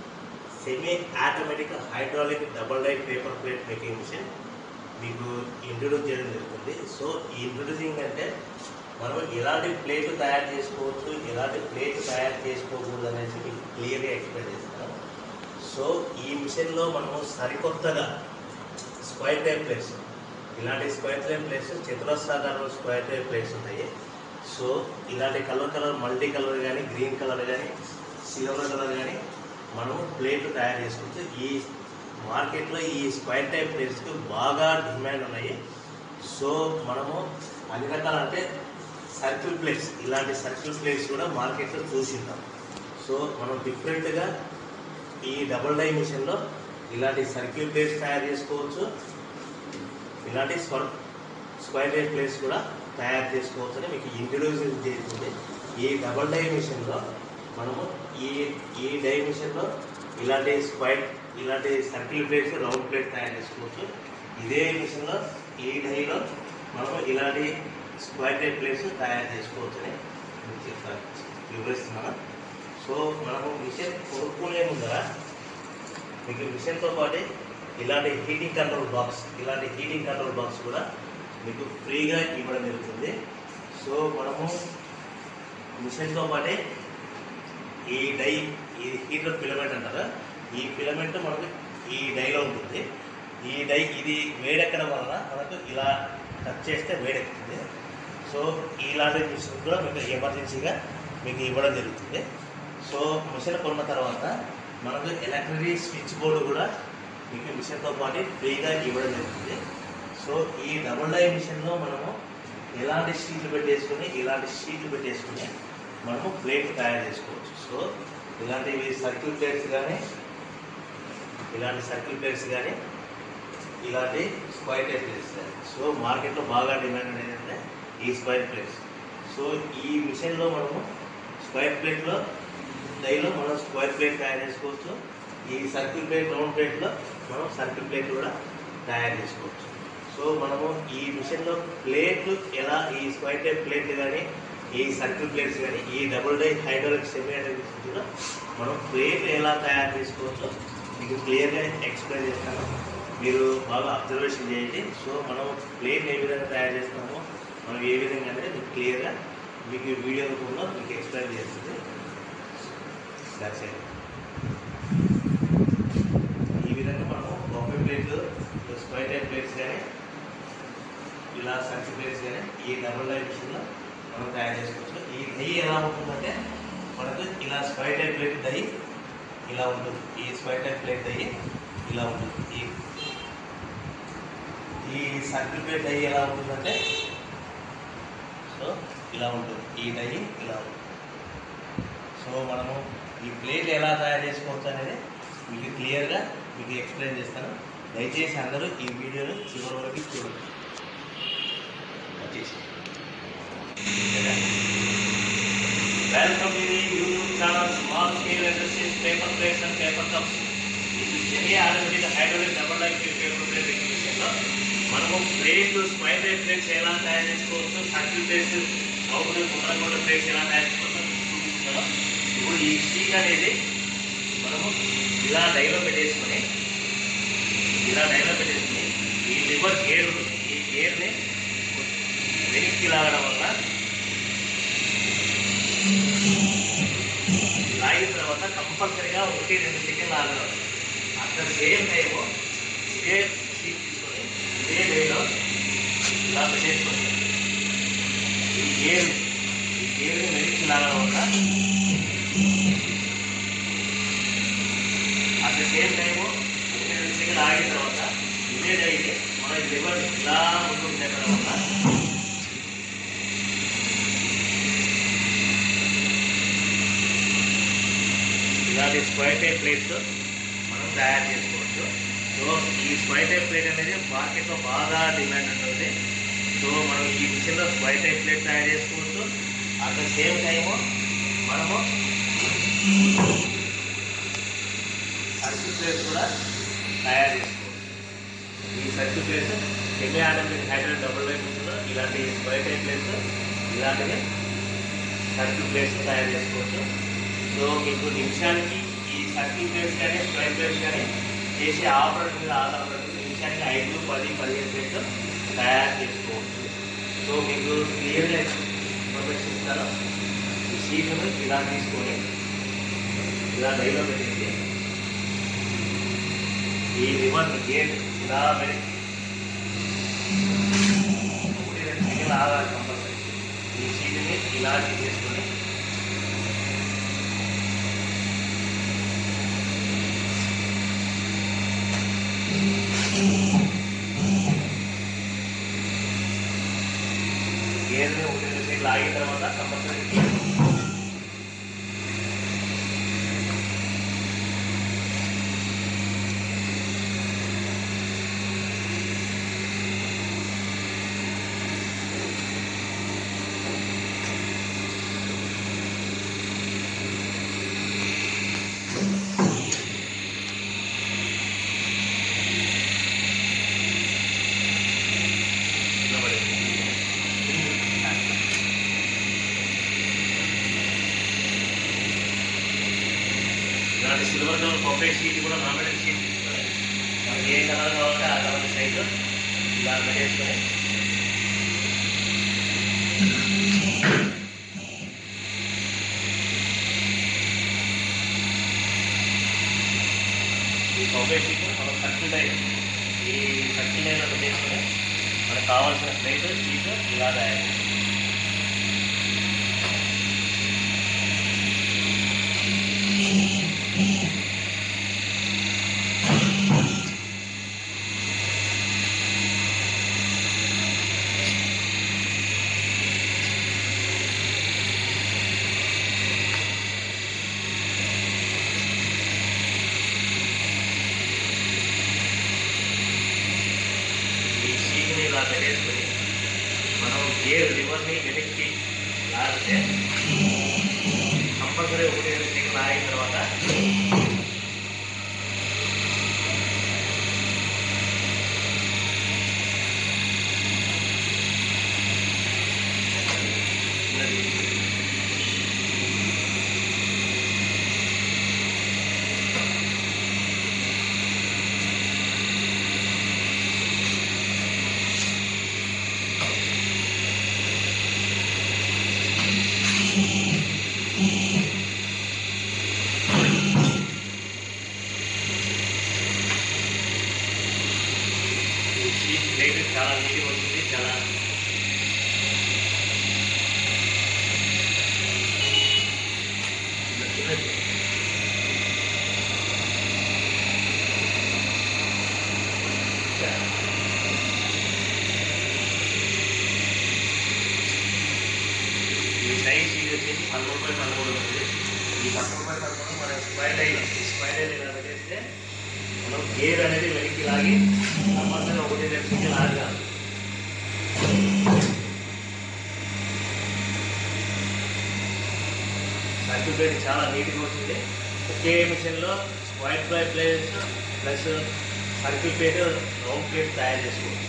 semi automatic hydraulic double die paper plate making machine మీకు introduce చేయడం జరుగుతుంది. So ఈ introducing అంటే మనం ఎలాంటి plate తయారు చేసుకోవచ్చు, ఎలాంటి ప్లేట్ తయారు చేసుకోకూడదు అనేసి మీకు క్లియర్గా ఎక్స్ప్లెయిన్ చేస్తాను. సో ఈ మిషన్లో మనము సరికొత్తగా స్క్వైర్ టైప్ ప్లేట్స్, ఇలాంటి స్క్వైర్ టైప్ ప్లేట్స్, చతురస్రాకారంలో స్క్వైర్ టైప్ ప్లేట్స్ ఉంటాయి. సో ఇలాంటి కలర్ మల్టీ కలర్ కానీ, గ్రీన్ కలర్ కానీ, సిల్వర్ కలర్ కానీ మనము ప్లేట్లు తయారు చేసుకోవచ్చు. ఈ మార్కెట్లో ఈ స్క్వైర్ టైప్ ప్లేట్స్కి బాగా డిమాండ్ ఉన్నాయి. సో మనము అన్ని రకాల అంటే సర్కిల్ ప్లేట్స్, ఇలాంటి సర్కిల్ ప్లేట్స్ కూడా మార్కెట్లో చూసింటాం. సో మనం డిఫరెంట్గా ఈ డబుల్ డై మిషన్లో ఇలాంటి సర్కిల్ ప్లేట్స్ తయారు చేసుకోవచ్చు, ఇలాంటి స్క్వైర్ టైప్ ప్లేట్స్ కూడా తయారు చేసుకోవచ్చు అని మీకు ఇంట్రడ్యూస్ చేస్తుంది. ఈ డబుల్ డై మిషన్లో మనము ఈ డై మిషన్లో ఇలాంటి సర్కిల్ ప్లేట్స్, రౌండ్ ప్లేట్ తయారు చేసుకోవచ్చు. ఇదే మిషన్లో ఈ డైలో మనము ఇలాంటి స్క్వైర్ టైప్ ప్లేట్స్ తయారు చేసుకోవచ్చు అని మీకు చెప్తాను, వివరిస్తున్నాను. సో మనము మిషన్ కొనుక్కునే ముందర మీకు మిషన్తో పాటు ఇలాంటి హీటింగ్ కంట్రోల్ బాక్స్ కూడా మీకు ఫ్రీగా ఇవ్వడం జరుగుతుంది. సో మనము మిషన్తో పాటే ఈ హీటర్ ఫిలమెంట్ అంటారా, ఈ ఫిలమెంట్ మనకు ఈ డైలో ఉంటుంది. ఈ డై ఇది వేడెక్కడం వలన మనకు ఇలా టచ్ చేస్తే వేడెక్కుతుంది. సో ఇలాంటి మిషన్ కూడా మీకు ఎమర్జెన్సీగా మీకు ఇవ్వడం జరుగుతుంది. సో మిషన్ కొన్న తర్వాత మనకు ఎలక్ట్రిక్ స్విచ్ బోర్డు కూడా మీకు మిషన్తో పాటు ఫ్రీగా ఇవ్వడం జరుగుతుంది. సో ఈ డబుల్ డై మిషన్లో మనము ఇలాంటి షీట్లు పెట్టేసుకుని మనము ప్లేట్ తయారు చేసుకోవచ్చు. సో ఇలాంటివి సర్కిల్ ప్లేట్స్ కానీ, ఇలాంటి స్క్వైర్ టైప్ ప్లేట్స్ కానీ. సో మార్కెట్లో బాగా డిమాండ్ అనేది ఈ స్క్వైర్ ప్లేట్స్. సో ఈ మిషన్లో మనము స్క్వైర్ ప్లేట్లో డైలో మనం స్క్వైర్ ప్లేట్ తయారు చేసుకోవచ్చు. ఈ సర్కిల్ ప్లేట్, రౌండ్ ప్లేట్లో మనం సర్కిల్ ప్లేట్ కూడా తయారు చేసుకోవచ్చు. సో మనము ఈ మిషన్లో ప్లేట్లు ఎలా, ఈ స్క్వైర్ టైప్ ప్లేట్లు కానీ, ఈ సర్కిల్ ప్లేట్స్ కానీ, ఈ double die hydraulic semi hydraulic కూడా మనం ప్లేట్ ఎలా తయారు చేసుకోవచ్చో మీకు క్లియర్గా ఎక్స్ప్లెయిన్ చేస్తాను. మీరు బాగా అబ్జర్వేషన్ చేయండి. సో మనం ప్లేట్ ఏ విధంగా తయారు చేస్తామో, మనం ఏ విధంగా అనేది మీకు క్లియర్గా మీకు వీడియో రూపంలో మీకు ఎక్స్ప్లెయిన్ చేస్తుంది. ఈ విధంగా మనము బఫే ప్లేట్లు, స్క్వైర్ టైప్ ప్లేట్స్ కానీ, ఇలా సర్కిల్ ప్లేట్స్ కానీ ఈ డబుల్ డై మిషన్లో మనం తయారు చేసుకోవచ్చు. ఈ దయ్యి ఎలా ఉంటుందంటే మనకు ఇలా స్క్వైర్ టైప్ ప్లేట్ దయ్యి ఇలా ఉంటుంది. ఈ స్క్వైర్ టైప్ ప్లేట్ దయ్యి ఇలా ఉంటుంది. ఈ సర్కిల్ ప్లేట్ దయ్యి ఎలా ఉంటుందంటే సో ఇలా ఉంటుంది. ఈ దయ్యి ఇలా ఉంటుంది. సో మనము ఈ ప్లేట్ ఎలా తయారు చేసుకోవచ్చు అనేది మీకు క్లియర్గా మీకు ఎక్స్ప్లెయిన్ చేస్తాను. దయచేసి అందరూ ఈ వీడియోని చివరి వరకు చూడండి. వచ్చేసి welcome to the YouTube channel small scale industries paper plates and paper cups. ఇది semi automatic hydraulic double line paper plate ఎగ్జిబిషన్లో మనము ప్లేట్లు స్క్వైర్ రేట్ ప్లేట్స్ ఎలా తయారు చేసుకోవచ్చు, సర్కిల్ ప్లేట్స్ అవుతుంది గుండ్రగొండ ప్లేట్స్ ఎలా తయారు చేసుకోవచ్చు చూపిస్తున్నాం. ఇప్పుడు ఈ షీట్ అనేది మనము ఇలా డైలో పెట్టేసుకొని ఈ లివర్ గేర్ ఉంటుంది, ఈ గేర్ని వెనక్కి లాగడం వల్ల లాగిన తర్వాత కంపల్సరీగా 1-2 సెకండ్లు ఆగడం. అట్ ద సేమ్ టైము ఇదే షీట్ తీసుకొని ఇదే డైలో ఇలా పెట్టేసుకొని ఈ గేర్ని వెనక్కి లాగడం వల్ల అట్ ద సేమ్ టైము 1-2 సెకండ్లు ఆగిన తర్వాత ఇదే డైని మన లివర్ ఇలా ముందుకు పెట్టడం వల్ల ఇలాంటి స్క్వైర్ టైప్ ప్లేట్స్ మనం తయారు చేసుకోవచ్చు. సో ఈ స్క్వైర్ టైప్ ప్లేట్ అనేది మార్కెట్లో బాగా డిమాండ్ ఉంటుంది. సో మనం ఈ మిషన్లో స్క్వైర్ టైప్ ప్లేట్ తయారు చేసుకోవచ్చు. అట్ ద సేమ్ టైము మనము సర్కిల్ ప్లేట్స్ కూడా తయారు చేసుకోవచ్చు. ఈ circle plates semi automatic hydraulic double line మిషన్లో ఇలాంటి స్క్వైర్ టైప్ ప్లేట్స్ ఇలాంటివి సర్కిల్ ప్లేట్స్ తయారు చేసుకోవచ్చు. సో మీకు నిమిషానికి ఈ సర్కిల్ ప్లేట్స్ కానీ స్క్వైర్ ప్లేట్స్ కానీ చేసే ఆపరేటర్ మీద ఆధారపడి నిమిషానికి 5, 10, 15 ప్లేట్లు తయారు చేసుకోవచ్చు. సో మీకు క్లియర్గా ఇన్ఫర్మేషన్ ఇస్తాను. ఈ షీట్ను ఇలా తీసుకొని ఇలా డైలో పెట్టేసి ఈ లివర్ గేట్ ఇలా పెట్టి 1-2 సెకండ్లు ఆగాలి కంపల్సరీ. ఈ షీట్ని ఇలా తీసేసుకొని గేర్ని 1-2 సెకండ్లు ఆగిన తర్వాత కంపల్సరీ ఇలాంటి సిల్వర్ కలర్ పర్ఫెక్ట్ షీట్ కూడా నామినేట్ షీట్ తీసుకొని మనకి ఏ కలర్ కావాలంటే ఆ కలర్ సైజు ఇలా పెట్టేసుకొని ఈ పర్ఫెక్ట్ షీట్ మనం సర్కిల్ లైన్ ఈ సర్కిల్ లైన్లో పెట్టేసుకొని మనకు కావాల్సిన ప్లేట్ షీట్ ఇలా తయారు. ఇలా పెట్టేసుకొని మనం గేర్ లివర్ని వెనక్కి లాగితే కంపల్సరీ 1-2 సెకండ్లు ఆగిన తర్వాత షీట్ ప్లేట్ చాలా నీట్గా వచ్చింది. చాలా ఈ సైజ్ షీట్ వచ్చేసి 13x13 ఉంది. ఈ 13x13 మన స్క్వైర్ లైన్ ఇలా పెట్టేస్తే మనం గేర్ అనేది వెనక్కి లాగి కంపల్సరీ 1-2 సెకండ్లు ఆగాలి. సర్కిల్ ప్లేట్ చాలా నీట్గా వచ్చింది. ఒకే మిషన్లో white by plates plus circle plate round plate తయారు చేసుకోవచ్చు.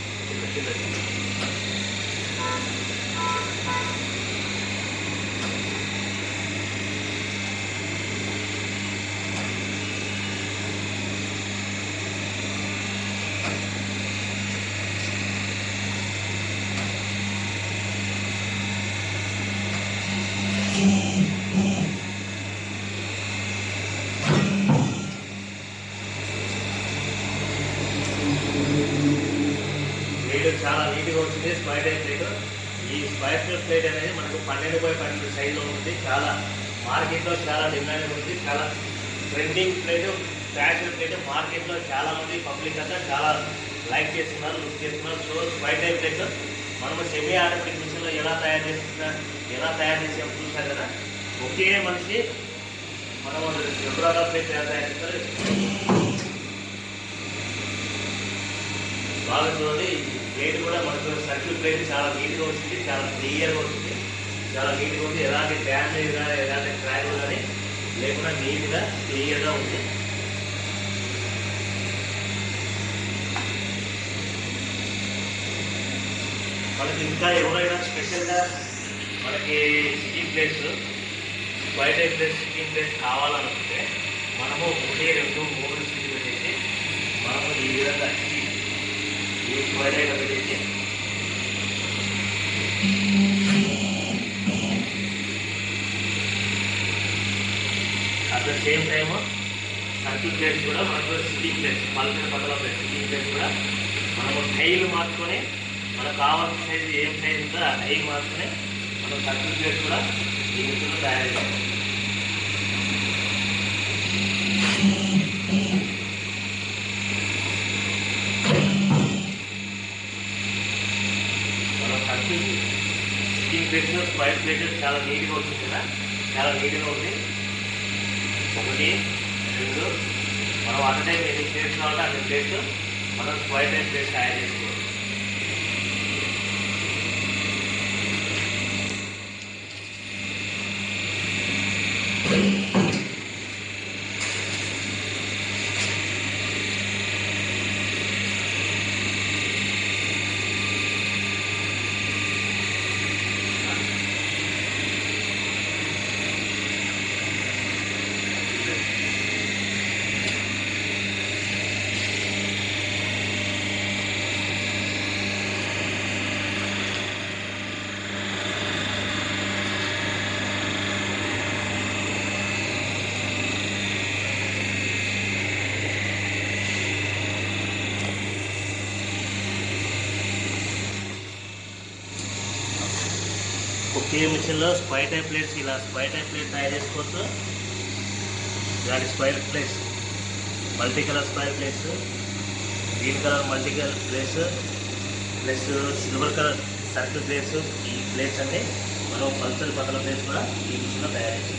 ప్లేట్ చాలా నీట్గా వచ్చింది. Square type plate. ఈ స్క్వైర్ టైప్ ప్లేట్ అనేది మనకు 12x12 సైజులో ఉంటుంది. చాలా మార్కెట్లో చాలా డిమాండ్ ఉంది. చాలా ట్రెండింగ్ ప్లేట్, ఫ్యాషన్ ప్లేట్. మార్కెట్లో చాలామంది పబ్లిక్ అంతా చాలా లైక్ చేస్తున్నారు, లుక్ చేస్తున్నారు. సో స్క్వైర్ టైప్ ప్లేట్ మనము సెమీ ఆటోమేటిక్ మిషన్లో ఎలా తయారు చేస్తున్నారు, ఎలా తయారు చేసాము చూసారు కదా. ఒకే మనిషి మనము 2 రకాల ప్లేట్ ఎలా తయారు చేస్తారు బాగా చూడండి. ప్లేట్ కూడా మనకు సర్కిల్ ప్లేట్ చాలా నీట్గా వచ్చింది, చాలా క్లియర్గా వచ్చింది, చాలా నీట్గా ఉంది. ఎలాంటి డ్యామేజ్ కానీ ఎలాంటి క్రాక్ కానీ లేకుండా నీట్గా క్లియర్గా ఉంది. మనకి ఇంకా ఎవరైనా స్పెషల్గా మనకి sitting plates, square type plate sitting plate కావాలనుకుంటే మనము 1, 2, 3 సీట్లు పెట్టేసి మనము ఈ విధంగా ఈ స్క్వైర్ టైప్ పెట్టేసి at the same time circle plates కూడా మనకు సిట్టింగ్ ప్లేట్స్, పల్సర్ పతల ప్లేట్ సిట్టింగ్ ప్లేట్స్ కూడా మనము టైల్ మార్చుకొని మనకు కావాల్సిన సైజు ఏం సైజు ఉందో ఆ టైల్ మార్చుకొని మనం సర్కిల్ ప్లేట్స్ కూడా ఈ మిషన్లో తయారు చేస్తాం. మనం circle sitting plates, square plate చాలా నీట్గా వచ్చింది కదా, చాలా నీట్గా ఉంది. 1, 2 మనం అట్ టైం ఎన్ని ప్లేట్స్ కావాలంటే అన్ని ప్లేట్స్ మనం స్క్వైర్ టైప్ ప్లేట్స్ తయారు చేసుకోవాలి. ఒకే మిషన్లో స్క్వైర్ టైప్ ప్లేట్స్ ఇలా స్క్వైర్ టైప్ ప్లేట్ తయారు చేసుకోవచ్చు. ఇలాంటి square plates, multi colour square plates, green colour multi colour plates plus silver colour circle plates, ఈ ప్లేట్స్ అన్నీ మనం పల్సర్ పతల ప్లేట్స్ కూడా ఈ మిషన్లో తయారు చేస్తాం.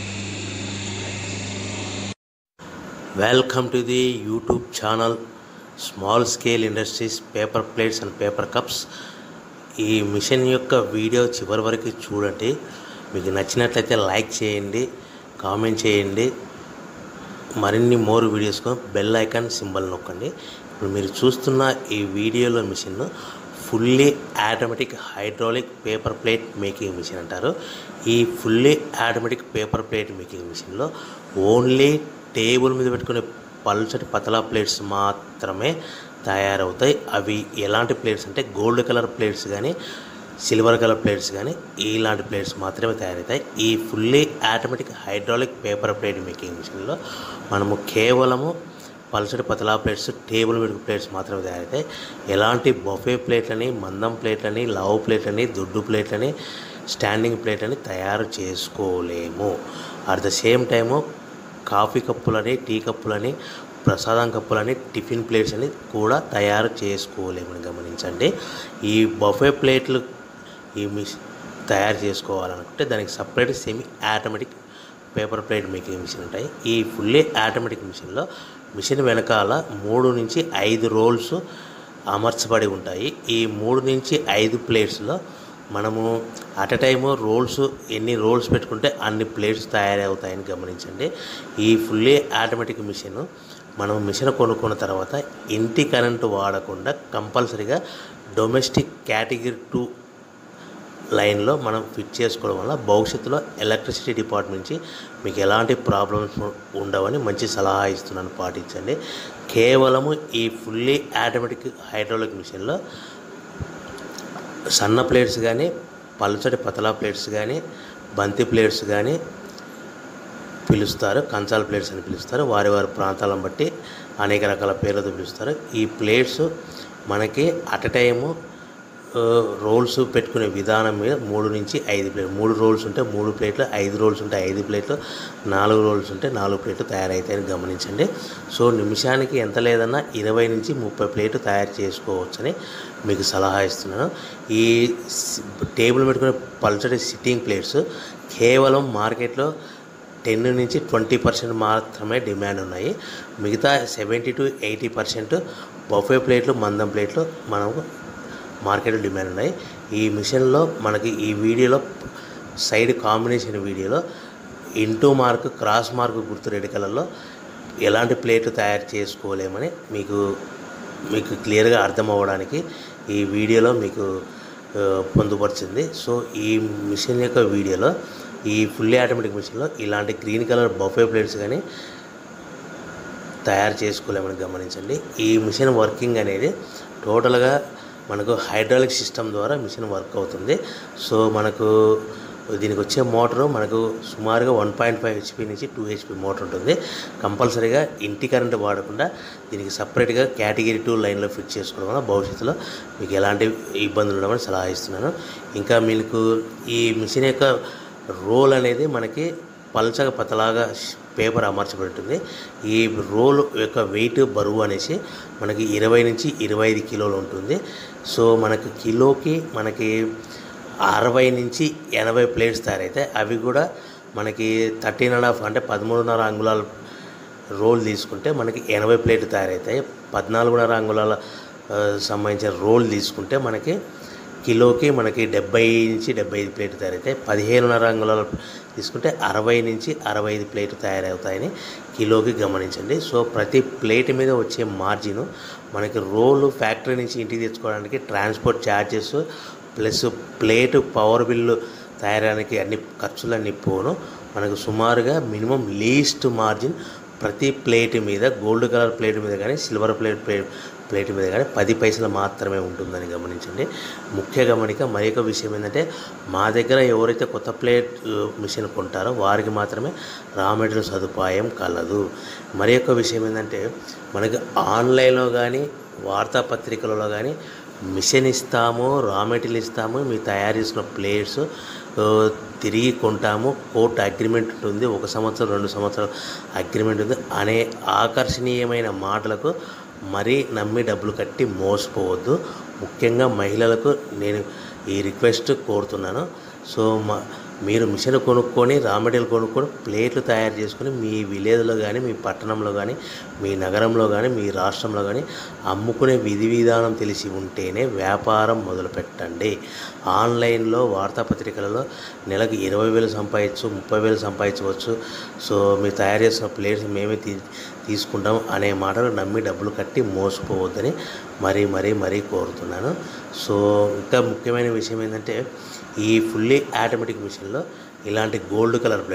Welcome to the YouTube channel small scale industries paper plates and paper cups. ఈ machine యొక్క వీడియో చివరి వరకు చూడండి. మీకు నచ్చినట్లయితే లైక్ చేయండి, కామెంట్ చేయండి. మరిన్ని మోర్ వీడియోస్కు బెల్ ఐకాన్ సింబల్ నొక్కండి. ఇప్పుడు మీరు చూస్తున్న ఈ వీడియోలో machine fully automatic hydraulic paper plate making machine అంటారు. ఈ fully automatic paper plate making మిషన్లో ఓన్లీ టేబుల్ మీద పెట్టుకునే పల్చటి పతలా ప్లేట్స్ మాత్రమే తయారవుతాయి. అవి ఎలాంటి ప్లేట్స్ అంటే గోల్డ్ కలర్ ప్లేట్స్ కానీ సిల్వర్ కలర్ ప్లేట్స్ కానీ ఇలాంటి ప్లేట్స్ మాత్రమే తయారవుతాయి. ఈ fully automatic hydraulic paper plate making మిషన్లో మనము కేవలము పల్చటి పతలా ప్లేట్స్, టేబుల్ మీద ప్లేట్స్ మాత్రమే తయారవుతాయి. ఎలాంటి బఫే ప్లేట్లని, మందం ప్లేట్లని, లవ్ ప్లేట్లని, దొడ్డు ప్లేట్లని, స్టాండింగ్ ప్లేట్లని తయారు చేసుకోలేము. At the same time coffee కప్పులని, టీ కప్పులని, ప్రసాదం కప్పులని, టిఫిన్ ప్లేట్స్ అని కూడా తయారు చేసుకోలేమని గమనించండి. ఈ బఫే ప్లేట్లు ఈ తయారు చేసుకోవాలనుకుంటే దానికి separate semi automatic paper plate making machine ఉంటాయి. ఈ ఫుల్లీ ఆటోమేటిక్ మిషన్లో మిషన్ వెనకాల 3 నుంచి 5 రోల్స్ అమర్చబడి ఉంటాయి. ఈ 3 నుంచి 5 ప్లేట్స్లో మనము అట్ ఎ టైము ఎన్ని రోల్స్ పెట్టుకుంటే అన్ని ప్లేట్స్ తయారవుతాయని గమనించండి. ఈ ఫుల్లీ ఆటోమేటిక్ మిషన్ మనం మిషన్ కొనుక్కున్న తర్వాత ఇంటి కరెంటు వాడకుండా కంపల్సరీగా డొమెస్టిక్ కేటగిరీ 2 లైన్లో మనం ఫిట్ చేసుకోవడం వల్ల భవిష్యత్తులో ఎలక్ట్రిసిటీ డిపార్ట్మెంట్ నుంచి మీకు ఎలాంటి ప్రాబ్లమ్స్ ఉండవని మంచి సలహా ఇస్తున్నాను, పాటించండి. కేవలము ఈ ఫుల్లీ ఆటోమేటిక్ హైడ్రాలిక్ మిషన్లో సన్న ప్లేట్స్ కానీ, పలుచటి పతలా ప్లేట్స్ కానీ, బంతి ప్లేట్స్ కానీ పిలుస్తారు, కంచాల ప్లేట్స్ అని పిలుస్తారు. వారి ప్రాంతాలను బట్టి అనేక రకాల పేర్లతో పిలుస్తారు. ఈ ప్లేట్స్ మనకి అట్ ఎ టైము రోల్స్ పెట్టుకునే విధానం మీద 3 నుంచి 5 ప్లేట్లు, 3 రోల్స్ ఉంటే 3 ప్లేట్లు, 5 రోల్స్ ఉంటే 5 ప్లేట్లు, 4 రోల్స్ ఉంటే 4 ప్లేట్లు తయారవుతాయని గమనించండి. సో నిమిషానికి ఎంత లేదన్నా 20 నుంచి 30 ప్లేట్లు తయారు చేసుకోవచ్చని మీకు సలహా ఇస్తున్నాను. ఈ టేబుల్ పెట్టుకునే పల్చటి సిట్టింగ్ ప్లేట్స్ కేవలం మార్కెట్లో 10 నుంచి 20% మాత్రమే డిమాండ్ ఉన్నాయి. మిగతా 70 to 80% బఫే ప్లేట్లు, మందం ప్లేట్లు మనకు మార్కెట్లో డిమాండ్ ఉన్నాయి. ఈ మిషన్లో మనకి ఈ వీడియోలో సైడ్ కాంబినేషన్ వీడియోలో ఇంటూ మార్క్, క్రాస్ మార్క్ గుర్తు రెడ్ కలర్లో ఎలాంటి ప్లేట్లు తయారు చేసుకోలేమని మీకు క్లియర్గా అర్థం అవ్వడానికి ఈ వీడియోలో మీకు పొందుపరిచింది. సో ఈ మిషన్ యొక్క వీడియోలో ఈ ఫుల్లీ ఆటోమేటిక్ మిషన్లో ఇలాంటి గ్రీన్ కలర్ బఫే ప్లేట్స్ కానీ తయారు చేసుకోలేమని గమనించండి. ఈ మిషన్ వర్కింగ్ అనేది టోటల్గా మనకు హైడ్రాలిక్ సిస్టమ్ ద్వారా మిషన్ వర్క్ అవుతుంది. సో మనకు దీనికి వచ్చే మోటారు మనకు సుమారుగా 1.5 HP నుంచి 2 HP మోటార్ ఉంటుంది. కంపల్సరీగా ఇంటి కరెంటు వాడకుండా దీనికి సపరేట్గా కేటగిరీ 2 లైన్లో ఫిట్ చేసుకోవడం వల్ల భవిష్యత్తులో మీకు ఎలాంటి ఇబ్బందులు ఉండవని సలహా ఇస్తున్నాను. ఇంకా మీకు ఈ మిషన్ యొక్క రోల్ అనేది మనకి పల్చగా పతలాగా పేపర్ అమర్చబడి ఉంటుంది. ఈ రోల్ యొక్క వెయిట్, బరువు అనేసి మనకి 20 నుంచి 25 కిలోలు ఉంటుంది. సో మనకి కిలోకి మనకి 60 నుంచి 80 ప్లేట్స్ తయారైతాయి. అవి కూడా మనకి 13.5 అంటే 13.5 అంగుళాల రోల్ తీసుకుంటే మనకి 80 ప్లేట్లు తయారవుతాయి. 14.5 అంగుళాల సంబంధించిన రోల్ తీసుకుంటే మనకి కిలోకి మనకి 70 నుంచి 75 ప్లేట్లు తయారవుతాయి. 15.5 అంగుళాలు తీసుకుంటే 60 నుంచి 65 ప్లేట్లు తయారవుతాయని కిలోకి గమనించండి. సో ప్రతి ప్లేట్ మీద వచ్చే మార్జిన్ మనకి రోలు ఫ్యాక్టరీ నుంచి ఇంటికి తెచ్చుకోవడానికి transport charges plus plate power bill తయారడానికి అన్ని ఖర్చులన్నీ పోను మనకు సుమారుగా మినిమం లీస్ట్ మార్జిన్ ప్రతి ప్లేట్ మీద, గోల్డ్ కలర్ ప్లేట్ మీద కానీ, సిల్వర్ ప్లేట్ మీద కానీ 10 పైసలు మాత్రమే ఉంటుందని గమనించండి. ముఖ్య గమనిక మరి ఒక విషయం ఏంటంటే, మా దగ్గర ఎవరైతే కొత్త ప్లేట్ మిషన్ కొంటారో వారికి మాత్రమే రా మెటీరియల్ సదుపాయం కలదు. మరి ఒక విషయం ఏంటంటే, మనకి ఆన్లైన్లో కానీ వార్తాపత్రికలలో కానీ మిషన్ ఇస్తాము, రా మెటీరియల్ ఇస్తాము, మీరు తయారు చేసిన ప్లేట్స్ తిరిగి కొంటాము, కోర్టు అగ్రిమెంట్ ఉంటుంది, 1 సంవత్సరం 2 సంవత్సరాలు అగ్రిమెంట్ ఉంది అనే ఆకర్షణీయమైన మాటలకు మరీ నమ్మి డబ్బులు కట్టి మోసపోవద్దు. ముఖ్యంగా మహిళలకు నేను ఈ రిక్వెస్ట్ కోరుతున్నాను. సో మీరు మిషన్ కొనుక్కొని, రా మెటీరియల్ కొనుక్కొని ప్లేట్లు తయారు చేసుకొని మీ విలేజ్లో కానీ, మీ పట్టణంలో కానీ, మీ నగరంలో కానీ, మీ రాష్ట్రంలో కానీ అమ్ముకునే విధి విధానం తెలిసి ఉంటేనే వ్యాపారం మొదలుపెట్టండి. ఆన్లైన్లో వార్తాపత్రికలలో నెలకు 20,000 సంపాదించు, 30,000 సంపాదించవచ్చు, సో మీరు తయారు చేసిన ప్లేట్స్ మేమే తీసుకుంటాం అనే మాటలు నమ్మి డబ్బులు కట్టి మోసపోవద్దని మరీ కోరుతున్నాను. సో ఇంకా ముఖ్యమైన విషయం ఏంటంటే, ఈ ఫుల్లీ ఆటోమేటిక్ మిషన్లో ఇలాంటి గోల్డ్ కలర్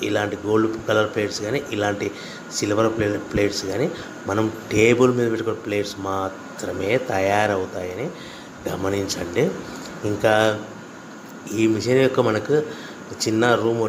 ప్లేట్స్ కానీ, ఇలాంటి సిల్వర్ ప్లేట్స్ కానీ మనం టేబుల్ మీద పెట్టుకునే ప్లేట్స్ మాత్రమే తయారవుతాయని గమనించండి. ఇంకా ఈ మిషన్ యొక్క మనకు చిన్న రూము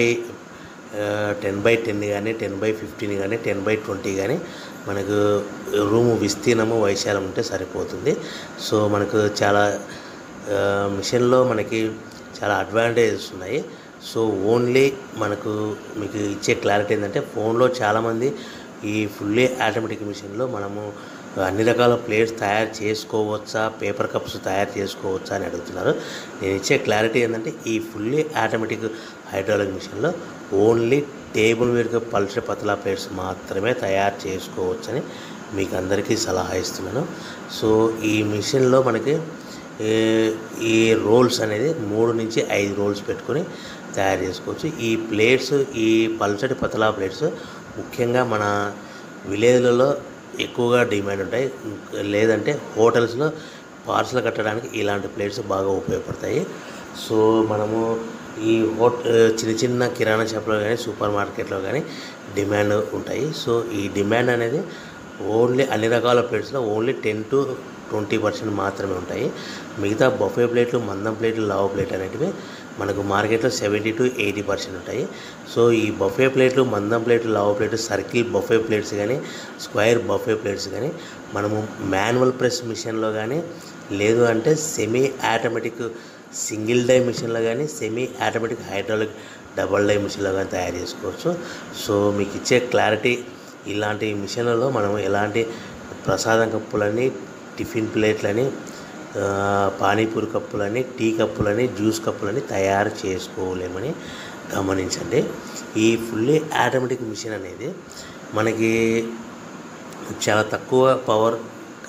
10x10 కానీ, 10x15 కానీ, 10x20 కానీ మనకు రూము విస్తీర్ణము వైశాల్యం ఉంటే సరిపోతుంది. సో మనకు చాలా మిషన్లో మనకి చాలా అడ్వాంటేజెస్ ఉన్నాయి. సో ఓన్లీ మీకు ఇచ్చే క్లారిటీ ఏంటంటే, ఫోన్లో చాలామంది ఈ ఫుల్లీ ఆటోమేటిక్ మిషన్లో మనము అన్ని రకాల ప్లేట్స్ తయారు చేసుకోవచ్చా, పేపర్ కప్స్ తయారు చేసుకోవచ్చా అని అడుగుతున్నారు. నేను ఇచ్చే క్లారిటీ ఏంటంటే, ఈ ఫుల్లీ ఆటోమేటిక్ హైడ్రాలిక్ మిషన్లో ఓన్లీ టేబుల్ మీద పల్చటి పతలా ప్లేట్స్ మాత్రమే తయారు చేసుకోవచ్చని మీకు అందరికీ సలహా ఇస్తున్నాను. సో ఈ మిషన్లో మనకి ఈ రోల్స్ అనేది 3 నుంచి 5 రోల్స్ పెట్టుకొని తయారు చేసుకోవచ్చు. ఈ ప్లేట్స్, ఈ పల్చటి పతలా ప్లేట్స్ ముఖ్యంగా మన విలేజ్లలో ఎక్కువగా డిమాండ్ ఉంటాయి. లేదంటే హోటల్స్లో పార్సల్ కట్టడానికి ఇలాంటి ప్లేట్స్ బాగా ఉపయోగపడతాయి. సో మనము ఈ చిన్న చిన్న కిరాణా షాప్లో కానీ సూపర్ మార్కెట్లో కానీ డిమాండ్ ఉంటాయి. సో ఈ డిమాండ్ అనేది ఓన్లీ అన్ని రకాల ప్లేట్స్లో ఓన్లీ 10 to 20% మాత్రమే ఉంటాయి. మిగతా బఫే ప్లేట్లు, మందం ప్లేట్లు, లావు ప్లేట్ అనేటివి మనకు మార్కెట్లో 70 to 80% ఉంటాయి. సో ఈ బఫే ప్లేట్లు, మందం ప్లేట్లు, లావు ప్లేట్లు, సర్కిల్ బఫే ప్లేట్స్ కానీ స్క్వేర్ బఫే ప్లేట్స్ కానీ మనము మాన్యువల్ ప్రెస్ మిషన్లో కానీ లేదు అంటే సెమీ ఆటోమేటిక్ సింగిల్ డై మిషన్లో కానీ semi automatic hydraulic double die మిషన్లో కానీ తయారు చేసుకోవచ్చు. సో మీకు ఇచ్చే క్లారిటీ, ఇలాంటి మిషన్లలో మనం ఎలాంటి ప్రసాదం కప్పులని, టిఫిన్ ప్లేట్లని, పానీపూరి కప్పులని, టీ కప్పులని, జ్యూస్ కప్పులని తయారు చేసుకోలేమని గమనించండి. ఈ ఫుల్లీ ఆటోమేటిక్ మిషన్ అనేది మనకి చాలా తక్కువ పవర్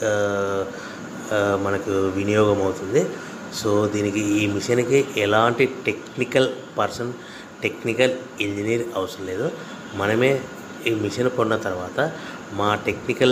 మనకు వినియోగం అవుతుంది. సో దీనికి ఈ మిషన్కి ఎలాంటి టెక్నికల్ ఇంజనీర్ అవసరం లేదు. మనమే ఈ మిషన్ కొన్న తర్వాత మా technical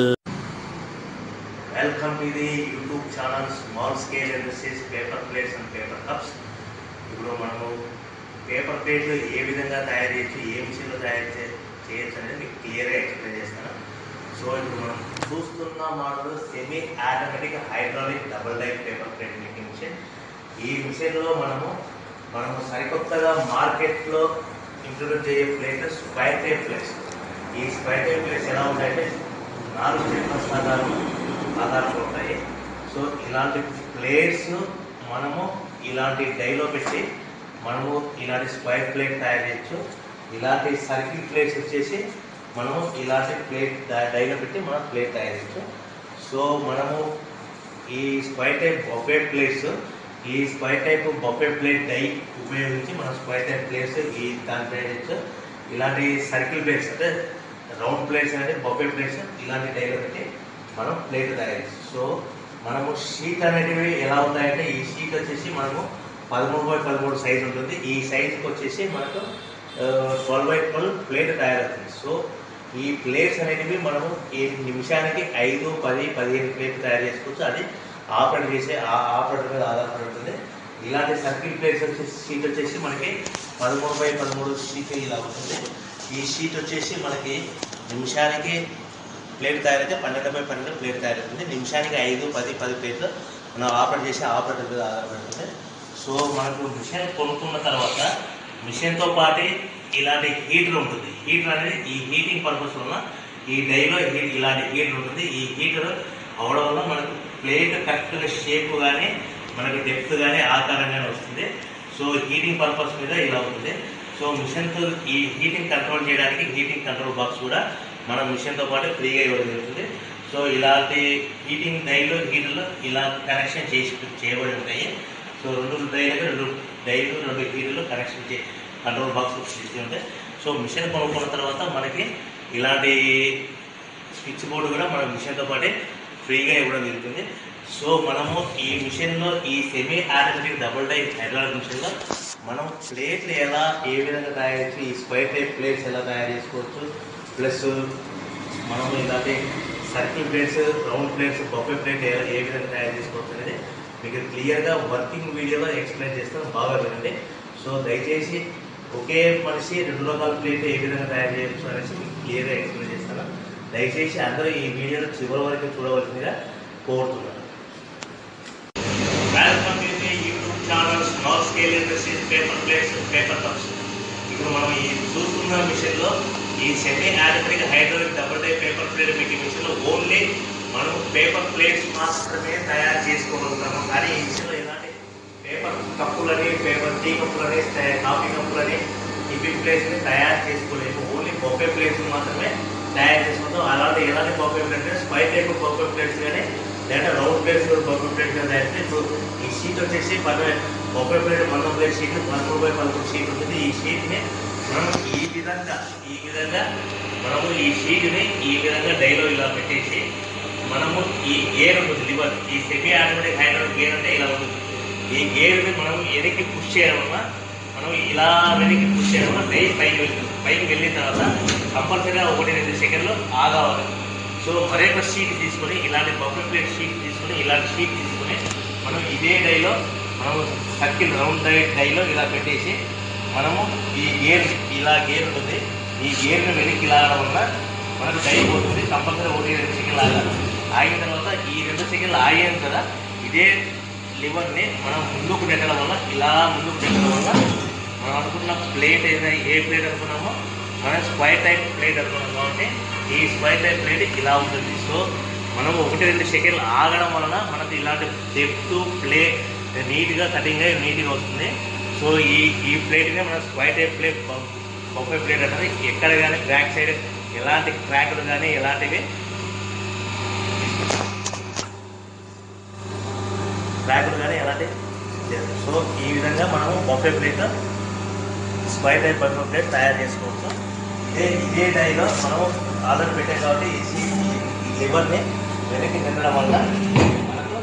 welcome to the YouTube channel small scale industries paper plates and paper cups. ఇప్పుడు మనము పేపర్ ప్లేట్లు ఏ విధంగా తయారు చేయొచ్చు, ఏ మిషన్లో తయారు చేయొచ్చు అనేది మీకు క్లియర్గా ఎక్స్ప్లెయిన్ చేస్తాను. సో ఇప్పుడు మనం చూస్తున్న model semi automatic hydraulic double die paper plate making machine. ఈ మిషన్లో మనము సరికొత్తగా మార్కెట్లో ఇంట్రొడ్యూస్ చేయే ప్లేట్ స్క్వేర్ టైప్ ప్లేట్స్. ఈ స్క్వేర్ టైప్ ప్లేట్స్ ఎలా ఉంటాయంటే 4 స్టెప్స్ ఆధారంగా ఉంటాయి. సో ఇలాంటి ప్లేట్స్ మనము ఇలాంటి డైలో పెట్టి మనము ఇలాంటి స్క్వేర్ ప్లేట్ తయారు చేయొచ్చు. ఇలాంటి సర్కిల్ ప్లేట్స్ వచ్చేసి మనము ఇలాంటి ప్లేట్ డైలో పెట్టి మనం ప్లేట్ తయారు చేయొచ్చు. సో మనము ఈ స్క్వేర్ టైప్ బఫే ప్లేట్స్, ఈ square type buffet plate die ఉపయోగించి మనం స్క్వేర్ టైప్ ప్లేట్స్ దాని తయారు చేయొచ్చు. ఇలాంటి సర్కిల్ ప్లేట్స్ అంటే రౌండ్ ప్లేట్స్ అంటే బఫే ప్లేట్స్ ఇలాంటి డైలో పెట్టి మనం ప్లేట్ తయారు చేయొచ్చు. సో మనము షీట్ అనేటివి ఎలా ఉంటాయంటే ఈ షీట్ వచ్చేసి మనము 13x13 సైజ్ ఉంటుంది. ఈ సైజుకి వచ్చేసి మనకు 12x12 ప్లేట్ తయారవుతుంది. సో ఈ ప్లేట్స్ అనేటివి మనము ఈ నిమిషానికి 5, 10, 15 ప్లేట్లు తయారు చేసుకోవచ్చు. అది ఆపరేట్ చేసే ఆపరేటర్ మీద ఆధారపడి ఉంటుంది. ఇలాంటి సర్కిల్ ప్లేట్స్ వచ్చేసి షీట్ వచ్చేసి మనకి 13x13 షీట్ ఇలా ఉంటుంది. ఈ షీట్ వచ్చేసి మనకి నిమిషానికి ప్లేట్ తయారైతే 12x12 ప్లేట్ తయారవుతుంది. నిమిషానికి 5, 10, 10 ప్లేట్లు మనం ఆపరేట్ చేసే ఆపరేటర్ మీద ఆధారపడుతుంది. సో మనకు మిషన్ కొనుక్కున్న తర్వాత మిషన్తో పాటు ఇలాంటి హీటర్ ఉంటుంది. హీటర్ అనేది ఈ హీటింగ్ పర్పస్ వల్ల ఈ డైలో ఇలాంటి హీటర్ ఉంటుంది. ఈ హీటర్ అవడం వల్ల మనకు ప్లేట్ కరెక్ట్గా షేప్ కానీ మనకు డెప్త్ కానీ ఆకారంగానే వస్తుంది. సో హీటింగ్ పర్పస్ మీద ఇలా ఉంటుంది. సో మిషన్తో ఈ హీటింగ్ కంట్రోల్ చేయడానికి హీటింగ్ కంట్రోల్ బాక్స్ కూడా మన మిషన్తో పాటు ఫ్రీగా ఇవ్వడం జరుగుతుంది. సో ఇలాంటి హీటింగ్ డైలో హీటర్లో ఇలా కనెక్షన్ చేయబడి ఉంటాయి. సో 2 డైలకు 2 డైలు 2 హీటర్లు కనెక్షన్ కంట్రోల్ బాక్స్ చేసి ఉంటాయి. సో మిషన్ కొనుక్కున్న తర్వాత మనకి ఇలాంటి స్విచ్ బోర్డు కూడా మన మిషన్తో పాటే ఫ్రీగా ఇవ్వడం జరుగుతుంది. సో మనము ఈ మిషన్లో ఈ semi automatic double die hydraulic మిషన్లో మనం ప్లేట్లు ఏ విధంగా తయారు చేసి ఈ స్క్వేర్ టైప్ ప్లేట్స్ ఎలా తయారు చేసుకోవచ్చు, ప్లస్ మనము ఇలాంటి circle plates, round plates, buffet plate ఏ విధంగా తయారు చేసుకోవచ్చు అనేది మీకు క్లియర్గా వర్కింగ్ వీడియోలో ఎక్స్ప్లెయిన్ చేస్తాను. బాగా వినండి. సో దయచేసి ఒకే మనిషి 2 రకాల ప్లేట్ ఏ విధంగా తయారు చేయొచ్చు అనేసి మీకు క్లియర్గా ఎక్స్ప్లెయిన్ చేస్తాను. దయచేసి అందరూ ఈ వీడియోలో చివరి వరకు చూడవలసిందిగా కోరుతున్నాను. Welcome to the YouTube channel small scale industries paper plates paper cups. ఇప్పుడు మనం ఈ చూస్తున్న మిషన్లో ఈ semi automatic hydraulic double die paper plate making మిషన్లో ఓన్లీ మనం పేపర్ ప్లేట్స్ మాత్రమే తయారు చేసుకోగలుగుతాము. కానీ ఈ మిషన్లో ఎలాంటి పేపర్ కప్పులని, పేపర్ టీ కప్పులని, కాఫీ కప్పులని, టిఫిన్ ప్లేట్స్ని తయారు చేసుకోలేము. ఓన్లీ బఫే ప్లేట్స్ మాత్రమే తయారు చేసుకుంటాం. అలాంటి ఎలాంటి buffet plates square type buffet plates కానీ లేదా రౌండ్ ప్లేట్స్ బఫే ప్లేట్స్ కానీ తయారు చేస్తే ఇప్పుడు ఈ షీట్ వచ్చేసి buffet plate 1 plate sheet 13x13 sheet ఉంటుంది. ఈ షీట్ని మనం ఈ విధంగా మనము ఈ షీట్ని ఈ విధంగా డైలో ఇలా పెట్టేసి మనము ఈ గేర్ ఉంటుంది లివర్, ఈ సెమీ ఆటోమేటిక్ హైడ్రాలిక్ గేర్ అంటే ఇలా ఉంటుంది. ఈ గేర్ని మనం వెనక్కి పుష్ చేయడం వల్ల, మనం ఇలా వెనక్కి పుష్ చేయడం వల్ల డై పైకి వెళ్తుంది. పైకి వెళ్ళిన తర్వాత కంపల్సరీగా 1-2 సెకండ్లు ఆగాలి. సో మరొక షీట్ తీసుకొని, ఇలాంటి బఫే ప్లేట్ షీట్ తీసుకొని, ఇలాంటి షీట్ తీసుకొని మనం ఇదే డైలో మనం సర్కిల్ రౌండ్ డైలో ఇలా పెట్టేసి మనము ఈ గేర్, ఇలా గేర్ ఉంటుంది, ఈ గేర్ని వెనక్కి లాగడం వల్ల మనకు డై పోతుంది. కంపల్సరీ 1-2 సెకండ్లు ఆగాలి. ఆగిన తర్వాత ఈ 2 సెకండ్లు ఆగాను కదా, ఇదే లివర్ని మనం ముందుకు నెట్టడం వల్ల, ఇలా ముందుకు నెట్టడం వల్ల మనం అనుకున్న ప్లేట్ ఏదైనా ఏ ప్లేట్ అనుకున్నామో మనం స్క్వైర్ టైప్ ప్లేట్ అనుకున్నాం కాబట్టి ఈ స్క్వైర్ టైప్ ప్లేట్ ఇలా ఉంటుంది. సో మనం 1-2 సెకండ్లు ఆగడం వలన మనకు ఇలాంటి డెప్త్ ప్లే నీట్గా కటింగ్ అయ్యి నీట్గా వస్తుంది. సో ఈ ప్లేట్నే మనం square type plate, buffet plate అనేది ఎక్కడ కానీ బ్యాక్ సైడ్ ఎలాంటి క్రాకులు కానీ ఎలాంటివి ఎలాంటి. సో ఈ విధంగా మనము buffet plate, square type buffet plate తయారు చేసుకోవచ్చు. ఇదే డైలో మనం ఆర్డర్ పెట్టాం కాబట్టి ఈ లివర్ని వెనక్కి తినడం వల్ల మనకు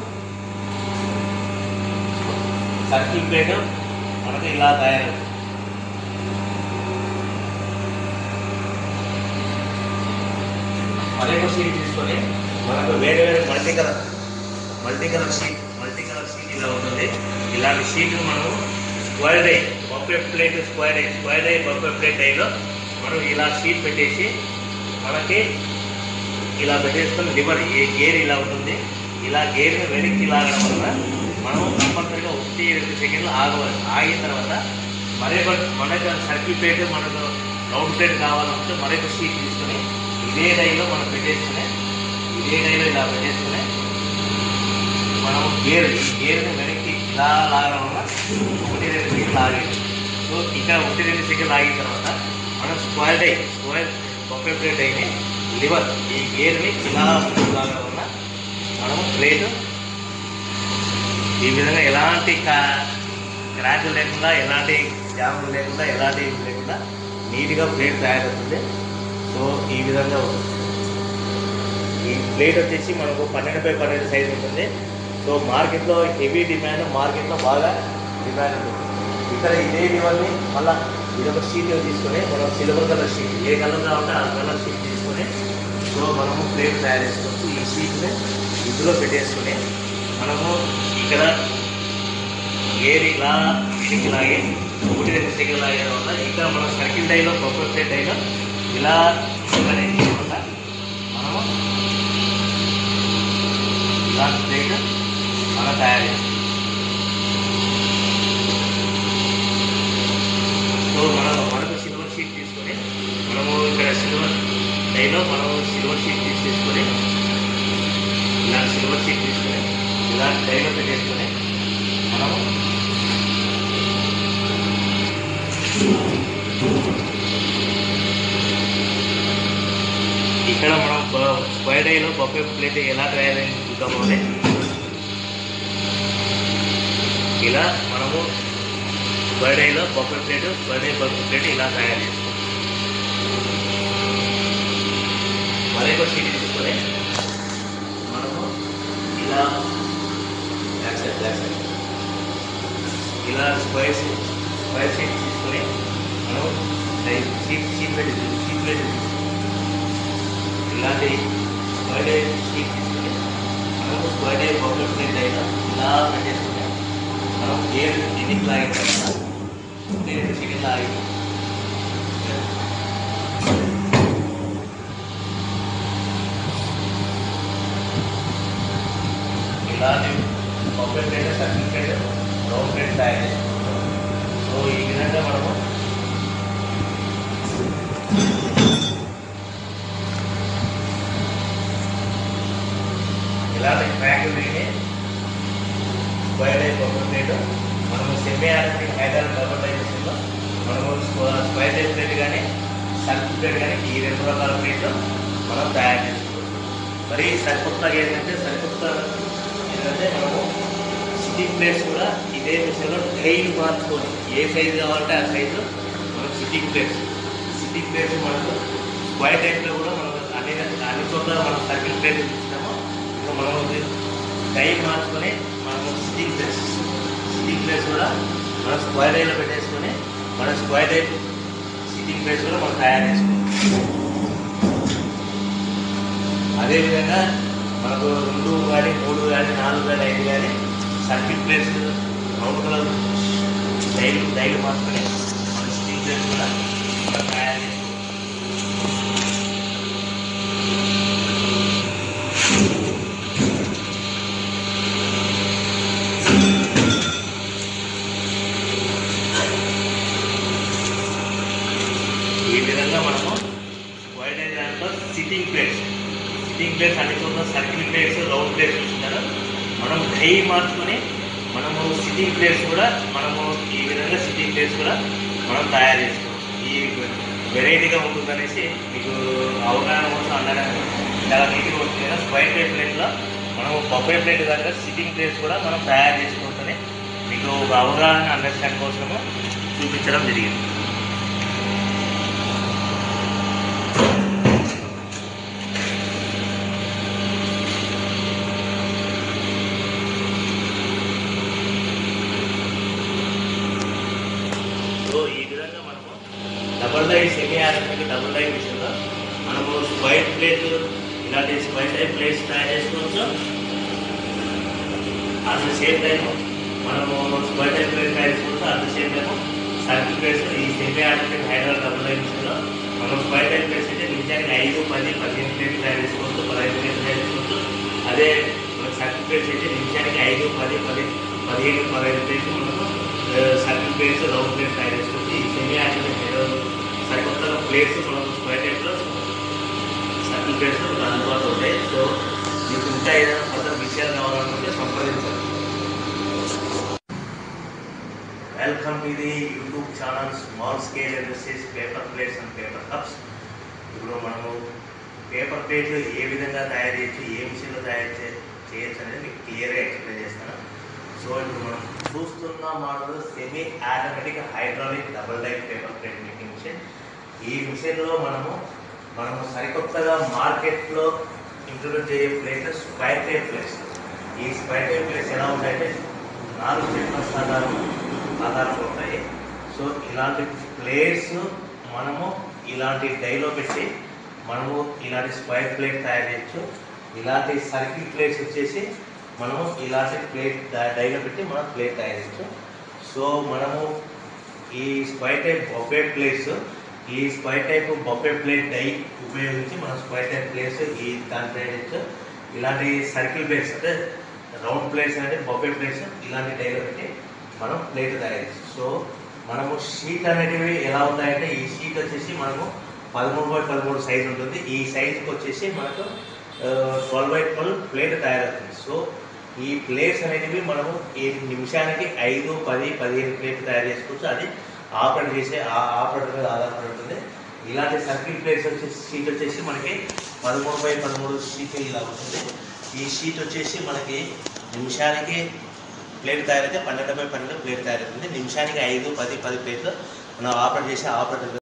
సర్కిల్ ప్లేట్ మనకు ఇలా తయారవుతుంది. మరొక షీట్ తీసుకొని మనకు వేరే మల్టీ కలర్ షీట్ ఇలా ఉంటుంది. ఇలాంటి షీట్లు మనము square die buffet plate, square die buffet plate డైలో మనం ఇలా షీట్ పెట్టేసి మనకి ఇలా పెట్టేసుకొని లివర్ గేర్ ఇలా ఉంటుంది. ఇలా గేర్ని వెనక్కి లాగడం వల్ల మనం కంపల్సరీగా 1-2 సెకండ్లు ఆగవాలి. ఆగిన తర్వాత మనకు సర్కిల్ ప్లేట్, మనకు రౌండ్ ప్లేట్ కావాలంటే మరొక షీట్ తీసుకొని ఇదే డైలో మనం పెట్టేసుకుని, ఇదే డైలో ఇలా పెట్టేసుకుని మనం ఈ గేర్ని వెనక్కి ఇలా లాగడం వల్ల 1-2 సెకండ్లు ఆగేది. సో ఇంకా 1-2 సెకండ్లు ఆగిన తర్వాత మనం స్క్వైర్ బఫే ప్లేట్ డైని లివర్ ఈ గేర్ని ఇలా ముందుకు లాగడం వల్ల మనము ప్లేట్ ఈ విధంగా ఎలాంటి క్రాకులు లేకుండా, ఎలాంటి జాములు లేకుండా, ఎలాంటి లేకుండా నీట్గా ప్లేట్ తయారవుతుంది. సో ఈ విధంగా ఉంటుంది. ఈ ప్లేట్ వచ్చేసి మనకు 12x12 సైజ్ ఉంటుంది. సో మార్కెట్లో హెవీ డిమాండ్, మార్కెట్లో బాగా డిమాండ్ ఉంటుంది. ఇక్కడ ఇదే లివర్ని మళ్ళీ ఇదొక షీట్ తీసుకొని మనం సిల్వర్ కలర్ షీట్, ఏ కలర్ కావాలంటే ఆ కలర్ షీట్ తీసుకొని సో మనము ప్లేట్ తయారు చేసుకోవచ్చు. ఈ షీట్ని ఇందులో పెట్టేసుకొని మనము ఇక్కడ గేర్ ఇలా వీటికి లాగే 1-2 సెకండ్లు లాగడం వల్ల ఇక్కడ మనం సర్కిల్ డైలో, బఫే ప్లేట్ డైలో ఇలా వల్ల మనము ఇలాంటి ప్లేట్ మనం తయారు చేస్తాం. సో మనకు సిల్వర్ షీట్ తీసుకొని మనము ఇక్కడ సిల్వర్ డైలో మనము సిల్వర్ షీట్ తీసుకొని ఇలాంటి సిల్వర్ షీట్ తీసుకొని ఇలాంటి డైలో పెట్టేసుకొని మనము ఇక్కడ మనం స్క్వైర్ డైలో బఫే ప్లేట్ ఎలా తయారైంది చూద్దాము. అంటే ఇలా మనము స్క్వైర్ డైలో buffet plate, square die buffet plate ఇలా తయారు చేసుకోవాలి. మరొక షీట్ తీసుకొని మనము ఇలా బ్యాక్ సైడ్ ఇలా స్క్వైర్ షీట్ తీసుకొని మనం షీట్ ప్లేట్ ఇలాంటి స్క్వైర్ డై షీట్ తీసుకొని మనము స్క్వైర్ డై బఫే ప్లేట్ అయినా ఇలా పెట్టేసుకుని మనం గేర్ ఇంటికి లాగిన తర్వాత 1-2 సెకండ్లు ఆగి ఇలాంటి buffet plate, circle plate, round plate తయారు చేసుకుంటాం. సో ఈ విధంగా మనము ఇలాంటి క్రాక్ లేని స్క్వైర్ డై బఫే ప్లేట్, మనము సెమీ ఆటోమేటిక్ హైడ్రాలిక్ డైజెషన్లో మనము స్క్వైర్ డై ప్లేట్ కానీ, సర్కిల్ ప్లేట్ కానీ ఈ 2 రకాల ప్లేట్లు మనం తయారు చేసుకోవచ్చు. మరి సరికొత్తగా ఏంటంటే మనము సిట్టింగ్ ప్లేట్స్ కూడా ఇదే విషయంలో డైలు మార్చుకొని ఏ సైజు కావాలంటే ఆ సైజు మనం సిట్టింగ్ ప్లేట్స్ మనకు స్క్వైర్ టైప్లో కూడా మనం అన్ని చోట్ల మనం సర్కిల్ ప్లేట్ ఇస్తాము. సో మనం టైం మార్చుకొని మనము సిట్టింగ్ ప్లేస్ కూడా మనం స్క్వేర్ డైలో పెట్టేసుకొని మన స్క్వేర్ డై సిట్టింగ్ ప్లేస్ కూడా మనం తయారు చేసుకోవాలి. అదేవిధంగా మనకు 2 కానీ 3 కానీ 4 కానీ 5 కానీ సర్కిల్ ప్లేస్ రౌండ్ కలర్ డైలు మార్చుకొని మన సిట్టింగ్ ప్లేస్ కూడా మనం తయారు చేసుకోవాలి. ఈ విధంగా మనము వైడ్ దాంట్లో సిట్టింగ్ ప్లేట్స్ అన్ని చోట్ల సర్కిల్ ప్లేట్స్ రౌండ్ ప్లేట్స్ చూస్తున్నారు. మనం డై మార్చుకొని మనము సిట్టింగ్ ప్లేట్స్ కూడా మనము ఈ విధంగా సిట్టింగ్ ప్లేట్స్ కూడా మనం తయారు చేసుకోవచ్చు. ఈ వెరైటీగా ఉంటుందనేసి మీకు అవగాహన కోసం అనడానికి చాలా నీట్గా ఉంటుంది కదా. స్క్వైర్ టైప్ ప్లేట్లో మనము బఫే ప్లేట్ కనుక సిట్టింగ్ ప్లేట్స్ కూడా మనం తయారు చేసుకోవచ్చని మీకు ఒక అవగాహన అండర్స్టాండ్ కోసము చూపించడం జరిగింది. సో ఈ విధంగా మనము double die semi automatic double die విషయంలో మనము స్క్వైర్ ప్లేట్ ఇలాంటి స్క్వైర్ టైప్ ప్లేట్స్ తయారు చేసుకోవచ్చు. అట్ ద సేమ్ టైము మనము స్క్వైర్ టైప్ ప్లేట్ తయారు చేసుకోవచ్చు. At the same time circle plates ఈ semi automatic hydraulic double die విషయంలో మనం స్క్వైర్ టైప్ ప్లేట్స్ అయితే నిమిషానికి 5, 10, 15 ప్లేట్లు తయారు చేసుకోవచ్చు, 15 ప్లేట్లు తయారు చేసుకోవచ్చు. అదే సర్కిల్ ప్లేట్స్ అయితే నిమిషానికి 5, 10, 15 ప్లేట్లు మనము సర్కిల్ ప్లేట్స్ రౌండ్ ప్లేట్స్ తయారు చేసుకోవచ్చు. ఈ సెమీ ఆటోమేటిక్ సరికొత్తగా ప్లేట్స్ మనం స్క్వేర్ టైప్లో సర్కిల్ ప్లేట్స్ అందుబాటులో ఉంటాయి. సో మీకు ఇంకా ఏదైనా కొత్త విషయాలు కావాలనుకుంటే సంప్రదించాలి. Welcome to the YouTube channel small scale industries paper plates and paper cups. ఇప్పుడు మనము పేపర్ ప్లేట్లు ఏ విధంగా తయారు చేయొచ్చు, ఏ మిషన్లో తయారు చేయొచ్చు అనేది మీకు క్లియర్గా ఎక్స్ప్లెయిన్ చేస్తాను. సో ఇప్పుడు మనం చూస్తున్న model semi automatic hydraulic double die paper plate making machine. ఈ మిషన్లో మనము సరికొత్తగా మార్కెట్లో ఇంట్రొడ్యూస్ చేయే ప్లేట్స్ స్క్వైర్ టైప్ ప్లేట్స్. ఈ స్క్వైర్ టైప్ ప్లేట్స్ ఎలా ఉంటాయంటే 4 సెట్ల ఆధారంగా ఉంటాయి. సో ఇలాంటి ప్లేట్స్ మనము ఇలాంటి డైలో పెట్టి మనము ఇలాంటి స్క్వైర్ ప్లేట్ తయారు చేయొచ్చు. ఇలాంటి సర్కిల్ ప్లేట్స్ వచ్చేసి మనము ఇలాంటి ప్లేట్ డైలో పెట్టి మనం ప్లేట్ తయారు చేయొచ్చు. సో మనము ఈ స్క్వైర్ టైప్ బఫే ప్లేట్స్ ఈ square type buffet plate die ఉపయోగించి మనం స్క్వైర్ టైప్ ప్లేట్స్ ఈ దాని తయారు చేయొచ్చు. ఇలాంటి సర్కిల్ ప్లేట్స్ అంటే రౌండ్ ప్లేట్స్ అంటే బఫే ప్లేట్స్ ఇలాంటి డైలో పెట్టి మనం ప్లేట్ తయారు చేయొచ్చు. సో మనము షీట్ అనేటివి ఎలా ఉంటాయంటే ఈ షీట్ వచ్చేసి మనము 13x13 సైజ్ ఉంటుంది. ఈ సైజుకి వచ్చేసి మనకు 12x12 ప్లేట్ తయారవుతుంది. సో ఈ ప్లేట్స్ అనేటివి మనము ఈ నిమిషానికి 5, 10, 15 ప్లేట్లు తయారు చేసుకోవచ్చు. అది ఆపరేట్ చేసే ఆపరేటర్ మీద ఆధారపడి ఉంటుంది. ఇలాంటి సర్కిల్ ప్లేట్స్ వచ్చేసి షీట్ వచ్చేసి మనకి 13x13 షీట్ ఇలా ఉంటుంది. ఈ షీట్ వచ్చేసి మనకి నిమిషానికి ప్లేట్ తయారైతే 12x12 ప్లేట్ తయారవుతుంది. నిమిషానికి 5, 10 ప్లేట్లు మనం ఆపరేట్ చేసే ఆపరేటర్